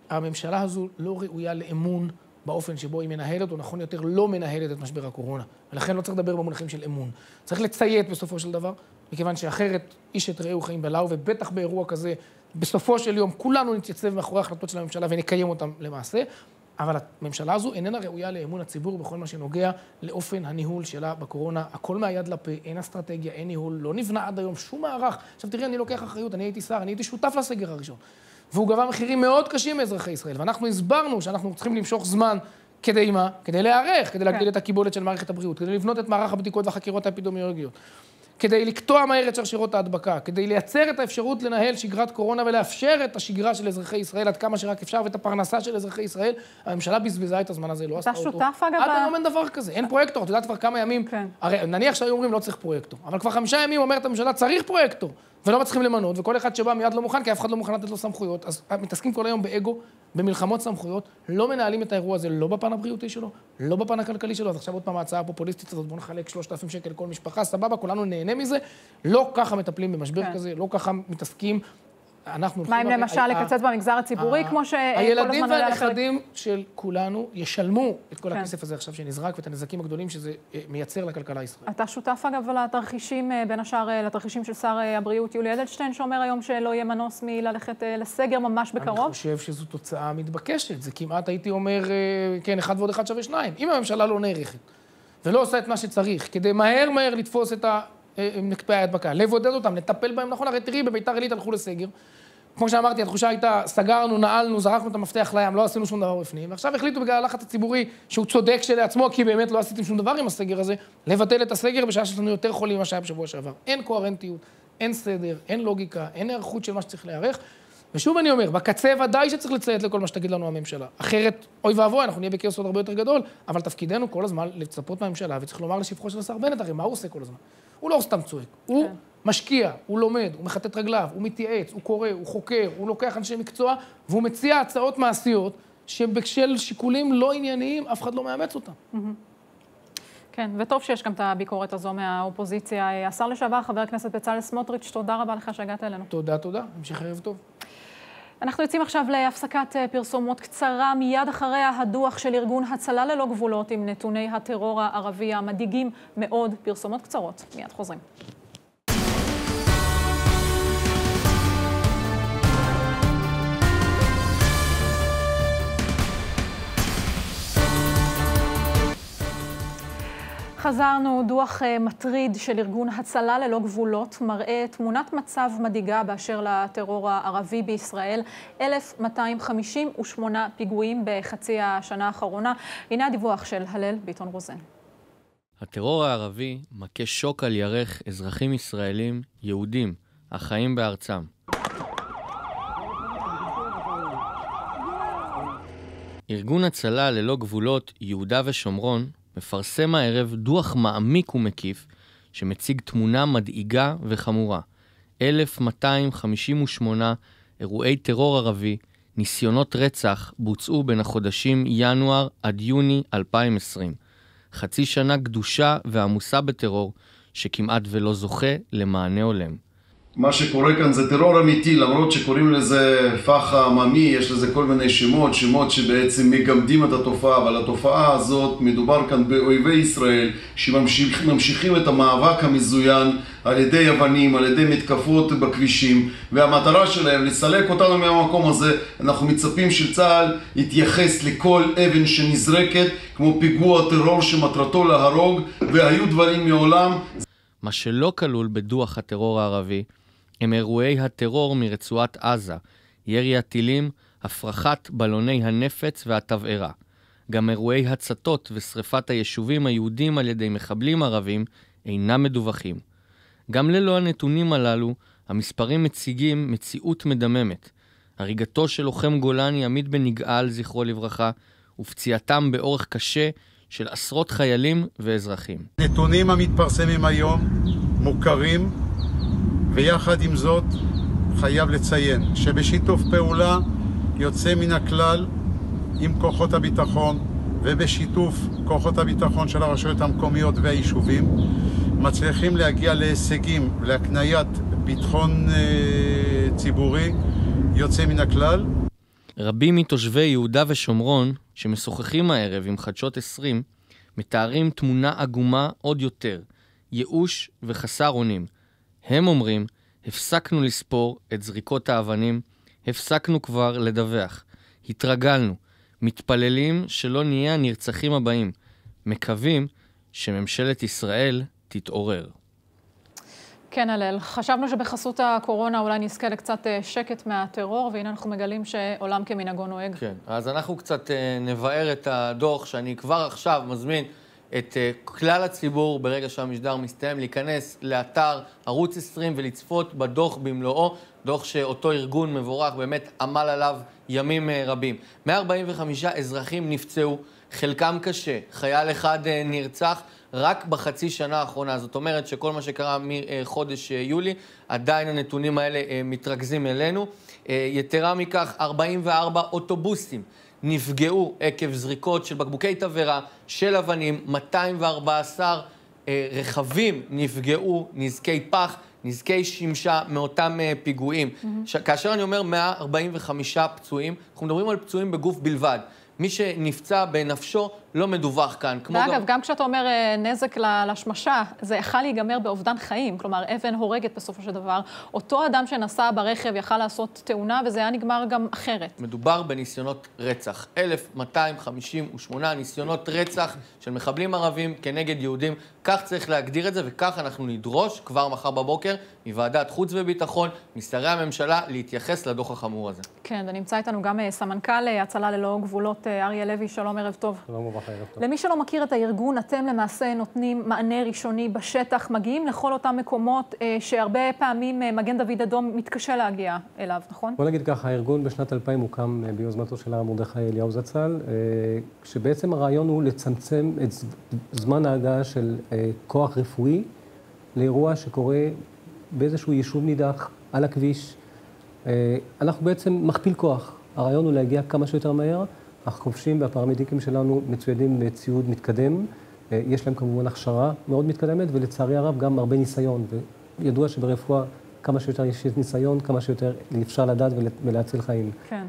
הממשלה הזו לא ראויה לאמון באופן שבו היא מנהלת, או נכון יותר, לא מנהלת את משבר הקורונה. ולכן לא צריך לדבר במונחים של אמון. צריך לציית בסופו של דבר, מכיוון שאחרת איש את רעהו חיים בלעו, ובטח באירוע כזה, בסופו של יום כולנו נתייצב מאחורי ההחלטות של הממשלה ונקיים אותם למעשה. אבל הממשלה הזו איננה ראויה לאמון הציבור בכל מה שנוגע לאופן הניהול שלה בקורונה. הכל מהיד לפה, אין אסטרטגיה, אין ניהול, לא נבנה עד היום שום מערך. עכשיו תראי, אני לוקח אחריות, אני הייתי שר, אני הייתי שותף לסגר הראשון. והוא גבה מחירים מאוד קשים מאזרחי ישראל. ואנחנו הסברנו שאנחנו צריכים למשוך זמן כדי מה? כדי להיערך, כדי להגדיל את הקיבולת של מערכת הבריאות, כדי לבנות את מערך הבדיקות והחקירות האפידמיולוגיות, כדי לקטוע מהר את שרשרות ההדבקה, כדי לייצר את האפשרות לנהל שגרת קורונה ולאפשר את השגרה של אזרחי ישראל עד כמה שרק אפשר, ואת הפרנסה של אזרחי ישראל. הממשלה בזבזה את הזמן הזה, לא עשתה אותו. אתה שותף אגב? עד היום אין דבר כזה, אין פרויקטור. את יודעת כבר כמה ימים, הרי נניח שהיו אומרים לא צריך פרויקטור, אבל כבר 5 ימים אומרת הממשלה צריך פרויקטור, ולא מצליחים למנות, וכל אחד שבא מיד לא מוכן, כי אף אחד לא מוכן לתת לו סמכויות. אז מתעסקים כל היום באגו, במלחמות סמכויות, לא מנהלים את האירוע הזה, לא בפן הבריאותי שלו, לא בפן הכלכלי שלו. אז עכשיו עוד פעם ההצעה הפופוליסטית הזאת, בוא נחלק 3,000 שקל לכל משפחה, סבבה, כולנו נהנה מזה. לא ככה מטפלים במשבר כזה, לא ככה מתעסקים. מה אם למשל לקצץ במגזר הציבורי, כמו שכל הזמן הילדים והנכדים של כולנו ישלמו את כל הכסף הזה עכשיו שנזרק, ואת הנזקים הגדולים שזה מייצר לכלכלה הישראלית. אתה שותף אגב לתרחישים, בין השאר לתרחישים של שר הבריאות יולי אדלשטיין, שאומר היום שלא יהיה מנוס מללכת לסגר ממש בקרוב? אני חושב שזו תוצאה מתבקשת. זה כמעט הייתי אומר, כן, 1 ועוד 1 שווה 2. אם הממשלה לא נערכת ולא עושה את מה שצריך, כדי מהר לתפוס את נקפי ההדבקה, לבודד אותם, לטפל בהם נכון. הרי תראי, בביתר עילית הלכו לסגר. כמו שאמרתי, התחושה הייתה, סגרנו, נעלנו, זרקנו את המפתח לים, לא עשינו שום דבר בפנים. ועכשיו החליטו בגלל הלחץ הציבורי, שהוא צודק שלעצמו, כי באמת לא עשיתם שום דבר עם הסגר הזה, לבטל את הסגר בשעה שיש לנו יותר חולים ממה שהיה בשבוע שעבר. אין קוהרנטיות, אין סדר, אין לוגיקה, אין הערכות של מה שצריך להיערך. ושוב אני אומר, בקצה ודאי שצריך לציית לכל מה שתגיד לנו הממשלה. אחרת, אוי ואבוי, אנחנו נהיה בכאוס עוד הרבה יותר גדול, אבל תפקידנו כל הזמן לצפות מהממשלה, וצריך לומר לשבחו של השר בנט, הרי מה הוא עושה כל הזמן? הוא לא סתם צועק, הוא משקיע, הוא לומד, הוא מחטט רגליו, הוא מתייעץ, הוא קורא, הוא חוקר, הוא לוקח אנשי מקצוע, והוא מציע הצעות מעשיות, שבשל שיקולים לא ענייניים, אף אחד לא מאמץ אותם. כן, וטוב שיש גם את הביקורת הזו מהאופוזיציה. השר לשעבר, חבר הכנסת בצלאל סמוטריץ', תודה רבה לך שהגעת אלינו. תודה, תודה. המשך ערב טוב. אנחנו יוצאים עכשיו להפסקת פרסומות קצרה, מיד אחריה הדוח של ארגון הצלה ללא גבולות עם נתוני הטרור הערבי המדאיגים מאוד. פרסומות קצרות, מיד חוזרים. חזרנו, דוח מטריד של ארגון הצלה ללא גבולות מראה תמונת מצב מדאיגה באשר לטרור הערבי בישראל. 1,258 פיגועים בחצי השנה האחרונה. הנה הדיווח של הלל ביטון רוזן. הטרור הערבי מכה שוק על ירך אזרחים ישראלים יהודים החיים בארצם. ארגון הצלה ללא גבולות יהודה ושומרון מפרסם הערב דוח מעמיק ומקיף שמציג תמונה מדאיגה וחמורה. 1,258 אירועי טרור ערבי, ניסיונות רצח בוצעו בין החודשים ינואר עד יוני 2020. חצי שנה קדושה ועמוסה בטרור שכמעט ולא זוכה למענה הולם. מה שקורה כאן זה טרור אמיתי, למרות שקוראים לזה פח עממי, יש לזה כל מיני שמות שבעצם מגמדים את התופעה, אבל התופעה הזאת מדובר כאן באויבי ישראל שממשיכים את המאבק המזוין על ידי אבנים, על ידי מתקפות בכבישים, והמטרה שלהם לסלק אותנו מהמקום הזה. אנחנו מצפים שצה"ל יתייחס לכל אבן שנזרקת כמו פיגוע טרור שמטרתו להרוג, והיו דברים מעולם. מה שלא כלול בדוח הטרור הערבי הם אירועי הטרור מרצועת עזה, ירי הטילים, הפרחת בלוני הנפץ והתבערה. גם אירועי הצתות ושריפת היישובים היהודים על ידי מחבלים ערבים אינם מדווחים. גם ללא הנתונים הללו, המספרים מציגים מציאות מדממת. הריגתו של לוחם גולני עמית בן יגאל, זכרו לברכה, ופציעתם באורח קשה של עשרות חיילים ואזרחים. נתונים המתפרסמים היום מוכרים, ויחד עם זאת חייב לציין שבשיתוף פעולה יוצא מן הכלל עם כוחות הביטחון ובשיתוף כוחות הביטחון של הרשויות המקומיות והיישובים מצליחים להגיע להישגים להקניית ביטחון ציבורי יוצא מן הכלל. רבים מתושבי יהודה ושומרון שמשוחחים הערב עם חדשות 20 מתארים תמונה עגומה עוד יותר, ייאוש וחסר אונים. הם אומרים, הפסקנו לספור את זריקות האבנים, הפסקנו כבר לדווח, התרגלנו, מתפללים שלא נהיה הנרצחים הבאים, מקווים שממשלת ישראל תתעורר. כן, הלל. חשבנו שבחסות הקורונה אולי נזכה לקצת שקט מהטרור, והנה אנחנו מגלים שעולם כמנהגו נוהג. כן, אז אנחנו קצת נבאר את הדוח, שאני כבר עכשיו מזמין את כלל הציבור, ברגע שהמשדר מסתיים, להיכנס לאתר ערוץ 20 ולצפות בדוח במלואו, דוח שאותו ארגון מבורך באמת עמל עליו ימים רבים. 145 אזרחים נפצעו, חלקם קשה, חייל אחד נרצח, רק בחצי שנה האחרונה. זאת אומרת שכל מה שקרה מחודש יולי, עדיין הנתונים האלה מתרכזים אלינו. יתרה מכך, 44 אוטובוסים נפגעו עקב זריקות של בקבוקי תבערה, של אבנים, 214 רכבים נפגעו, נזקי פח, נזקי שמשה מאותם פיגועים. כאשר אני אומר 145 פצועים, אנחנו מדברים על פצועים בגוף בלבד. מי שנפצע בנפשו לא מדווח כאן. ואגב, גם כשאתה אומר נזק לשמשה, זה יכול להיגמר באובדן חיים. כלומר, אבן הורגת בסופו של דבר. אותו אדם שנסע ברכב יכל לעשות תאונה, וזה היה נגמר גם אחרת. מדובר בניסיונות רצח. 1258 ניסיונות רצח של מחבלים ערבים כנגד יהודים. כך צריך להגדיר את זה, וכך אנחנו נדרוש כבר מחר בבוקר מוועדת חוץ וביטחון, משרי הממשלה, להתייחס לדוח החמור הזה. כן, ונמצא איתנו גם סמנכ"ל הצלה ללא גבולות, אריה לוי. שלום, ערב טוב. שלום וברכה, ערב טוב. למי שלא מכיר את הארגון, אתם למעשה נותנים מענה ראשוני בשטח, מגיעים לכל אותם מקומות שהרבה פעמים מגן דוד אדום מתקשה להגיע אליו, נכון? בוא נגיד ככה, הארגון בשנת 2000 הוקם ביוזמתו של הרב מרדכי אליהו זצ"ל, כשבעצם הרעיון הוא לצמצם את זמן ההגעה של כוח רפואי לאירוע שקורה באיזשהו יישוב נידח על הכביש. אנחנו בעצם מכפיל כוח. הרעיון הוא להגיע כמה שיותר מהר. החובשים והפרמדיקים שלנו מצוידים בציוד מתקדם. יש להם כמובן הכשרה מאוד מתקדמת, ולצערי הרב גם הרבה ניסיון. וידוע שברפואה כמה שיותר יש ניסיון, כמה שיותר אפשר לדעת ולהציל חיים. כן.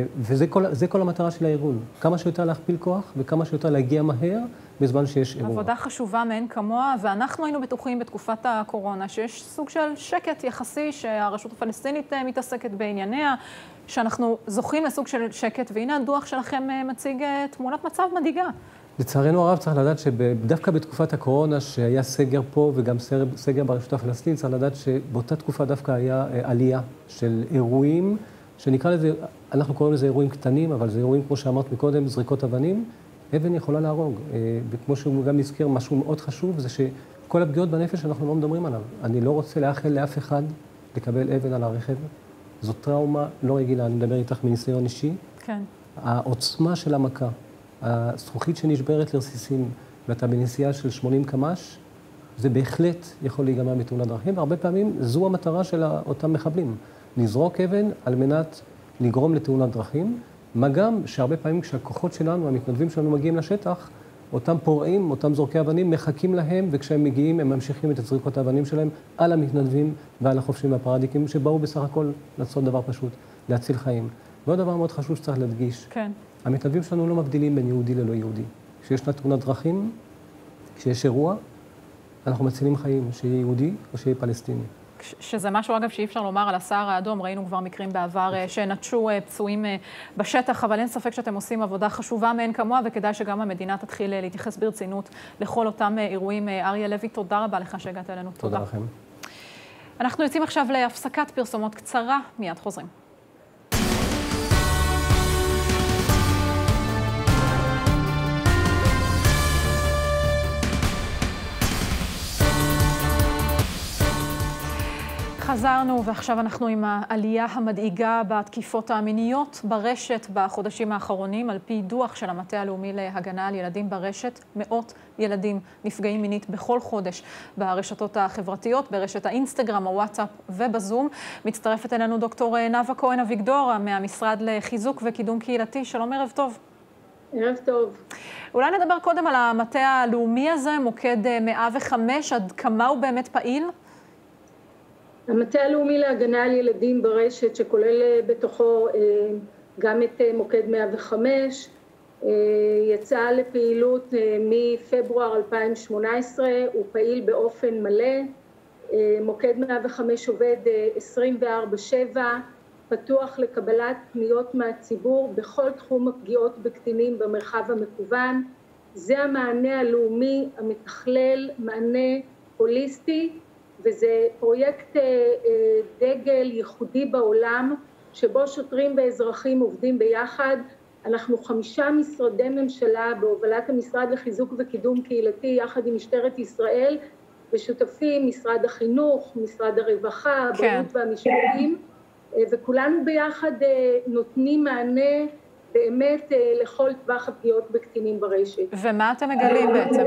וזה כל המטרה של הארגון. כמה שיותר להכפיל כוח וכמה שיותר להגיע מהר בזמן שיש אירוע. עבודה חשובה מאין כמוה, ואנחנו היינו בטוחים בתקופת הקורונה שיש סוג של שקט יחסי שהרשות הפלסטינית מתעסקת בענייניה, שאנחנו זוכים לסוג של שקט, והנה הדוח שלכם מציג תמונת מצב מדאיגה. לצערנו הרב צריך לדעת שדווקא בתקופת הקורונה שהיה סגר פה וגם סגר ברשות הפלסטינית, צריך לדעת שבאותה תקופה דווקא היה עלייה של אירועים, שנקרא לזה, אנחנו קוראים לזה אירועים קטנים, אבל זה אירועים כמו שאמרת מקודם, זריקות אבנים, אבן יכולה להרוג. וכמו שהוא גם נזכר, משהו מאוד חשוב זה שכל הפגיעות בנפש אנחנו לא מדברים עליו. אני לא רוצה לאחל לאף אחד לקבל אבן על הרכב. זו טראומה לא רגילה, אני מדבר איתך מניסיון אישי. כן. העוצמה של המכה, הזכוכית שנשברת לרסיסים, ואתה בנסיעה של 80 קמ"ש, זה בהחלט יכול להיגמר בתאונת דרכים, והרבה פעמים זו המטרה של אותם מחבלים. לזרוק אבן על מנת לגרום לתאונת דרכים, מה גם שהרבה פעמים כשהכוחות שלנו, המתנדבים שלנו מגיעים לשטח, אותם פורעים, אותם זורקי אבנים, מחכים להם, וכשהם מגיעים הם ממשיכים את זריקות האבנים שלהם על המתנדבים ועל החובשים והפרמדיקים, שבאו בסך הכל לעשות דבר פשוט, להציל חיים. ועוד דבר מאוד חשוב שצריך להדגיש. כן. המתנדבים שלנו לא מבדילים בין יהודי ללא יהודי. כשיש תאונת דרכים, כשיש אירוע, אנחנו מצילים חיים, שיהיה יהודי או שיהיה פלסטיני. שזה משהו, אגב, שאי אפשר לומר על הסהר האדום. ראינו כבר מקרים בעבר שנטשו פצועים בשטח, אבל אין ספק שאתם עושים עבודה חשובה מאין כמוה, וכדאי שגם המדינה תתחיל להתייחס ברצינות לכל אותם אירועים. אריה לוי, תודה רבה לך שהגעת אלינו. תודה לכם. אנחנו יוצאים עכשיו להפסקת פרסומות קצרה, מיד חוזרים. חזרנו, ועכשיו אנחנו עם העלייה המדאיגה בתקיפות המיניות ברשת בחודשים האחרונים. על פי דוח של המטה הלאומי להגנה על ילדים ברשת, מאות ילדים נפגעים מינית בכל חודש ברשתות החברתיות, ברשת האינסטגרם, הוואטסאפ ובזום. מצטרפת אלינו דוקטור נאוה כהן אביגדור מהמשרד לחיזוק וקידום קהילתי. שלום, ערב טוב. ערב טוב. אולי נדבר קודם על המטה הלאומי הזה, מוקד 105, עד כמה הוא באמת פעיל? המטה הלאומי להגנה על ילדים ברשת, שכולל בתוכו גם את מוקד 105, יצא לפעילות מפברואר 2018, הוא פעיל באופן מלא, מוקד 105 עובד 24/7, פתוח לקבלת פניות מהציבור בכל תחום הפגיעות בקטינים במרחב המקוון. זה המענה הלאומי המתכלל, מענה הוליסטי, וזה פרויקט דגל ייחודי בעולם, שבו שוטרים ואזרחים עובדים ביחד. אנחנו 5 משרדי ממשלה בהובלת המשרד לחיזוק וקידום קהילתי יחד עם משטרת ישראל, ושותפים משרד החינוך, משרד הרווחה, הבריאות והמשפטים, וכולנו ביחד נותנים מענה באמת לכל טווח הפגיעות בקטינים ברשת. ומה אתם מגלים בעצם?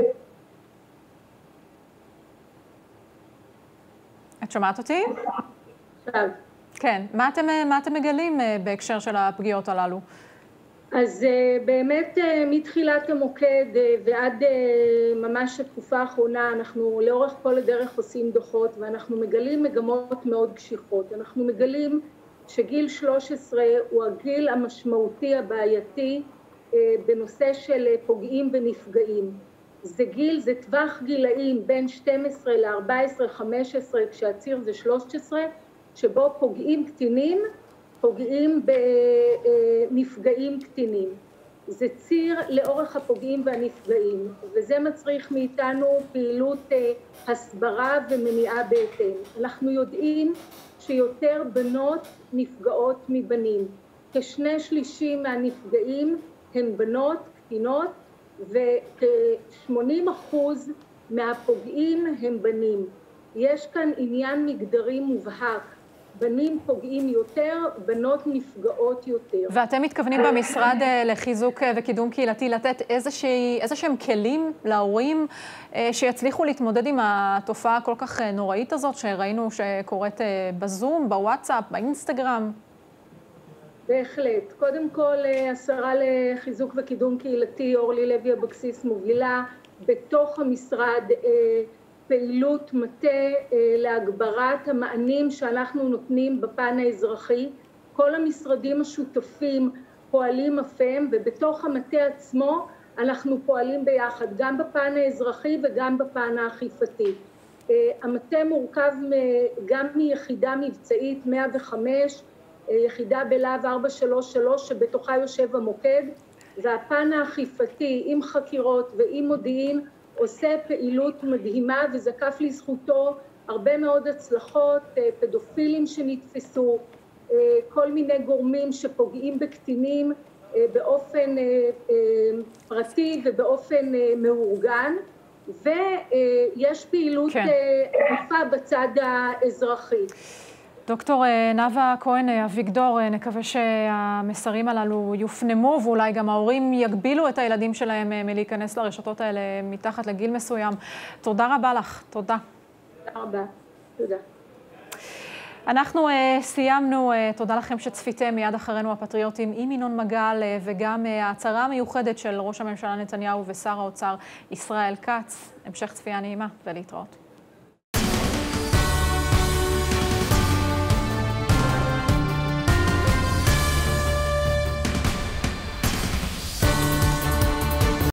את שומעת אותי? עכשיו. כן, מה אתם מגלים בהקשר של הפגיעות הללו? אז באמת מתחילת המוקד ועד ממש התקופה האחרונה, אנחנו לאורך כל הדרך עושים דוחות, ואנחנו מגלים מגמות מאוד קשיחות. אנחנו מגלים שגיל 13 הוא הגיל המשמעותי הבעייתי בנושא של פוגעים ונפגעים. זה טווח גילאים בין 12 ל-14, 15, כשהציר זה 13, שבו פוגעים קטינים, פוגעים בנפגעים קטינים. זה ציר לאורך הפוגעים והנפגעים, וזה מצריך מאיתנו פעילות הסברה ומניעה בהתאם. אנחנו יודעים שיותר בנות נפגעות מבנים. כ2/3 מהנפגעים הן בנות, קטינות, וכ80% מהפוגעים הם בנים. יש כאן עניין מגדרי מובהק. בנים פוגעים יותר, בנות נפגעות יותר. ואתם מתכוונים במשרד לחיזוק וקידום קהילתי לתת איזשהם כלים להורים שיצליחו להתמודד עם התופעה הכל כך נוראית הזאת שראינו שקורית בזום, בוואטסאפ, באינסטגרם? בהחלט. קודם כל, השרה לחיזוק וקידום קהילתי, אורלי לוי אבקסיס, מובילה בתוך המשרד פעילות מטה להגברת המענים שאנחנו נותנים בפן האזרחי. כל המשרדים השותפים פועלים אף הם, ובתוך המטה עצמו אנחנו פועלים ביחד, גם בפן האזרחי וגם בפן האכיפתי. המטה מורכב גם מיחידה מבצעית 105, יחידה בלהב 433 שבתוכה יושב המוקד, והפן האכיפתי עם חקירות ועם מודיעין עושה פעילות מדהימה, וזקף לזכותו הרבה מאוד הצלחות, פדופילים שנתפסו, כל מיני גורמים שפוגעים בקטינים באופן פרטי ובאופן מאורגן, ויש פעילות ענפה בצד האזרחי. דוקטור נאוה כהן אביגדור, נקווה שהמסרים הללו יופנמו, ואולי גם ההורים יגבילו את הילדים שלהם מלהיכנס לרשתות האלה מתחת לגיל מסוים. תודה רבה לך. תודה. תודה רבה. תודה. אנחנו סיימנו, תודה לכם שצפיתם. מיד אחרינו הפטריוטים עם ינון מגל, וגם ההצהרה המיוחדת של ראש הממשלה נתניהו ושר האוצר ישראל כץ. המשך צפייה נעימה ולהתראות.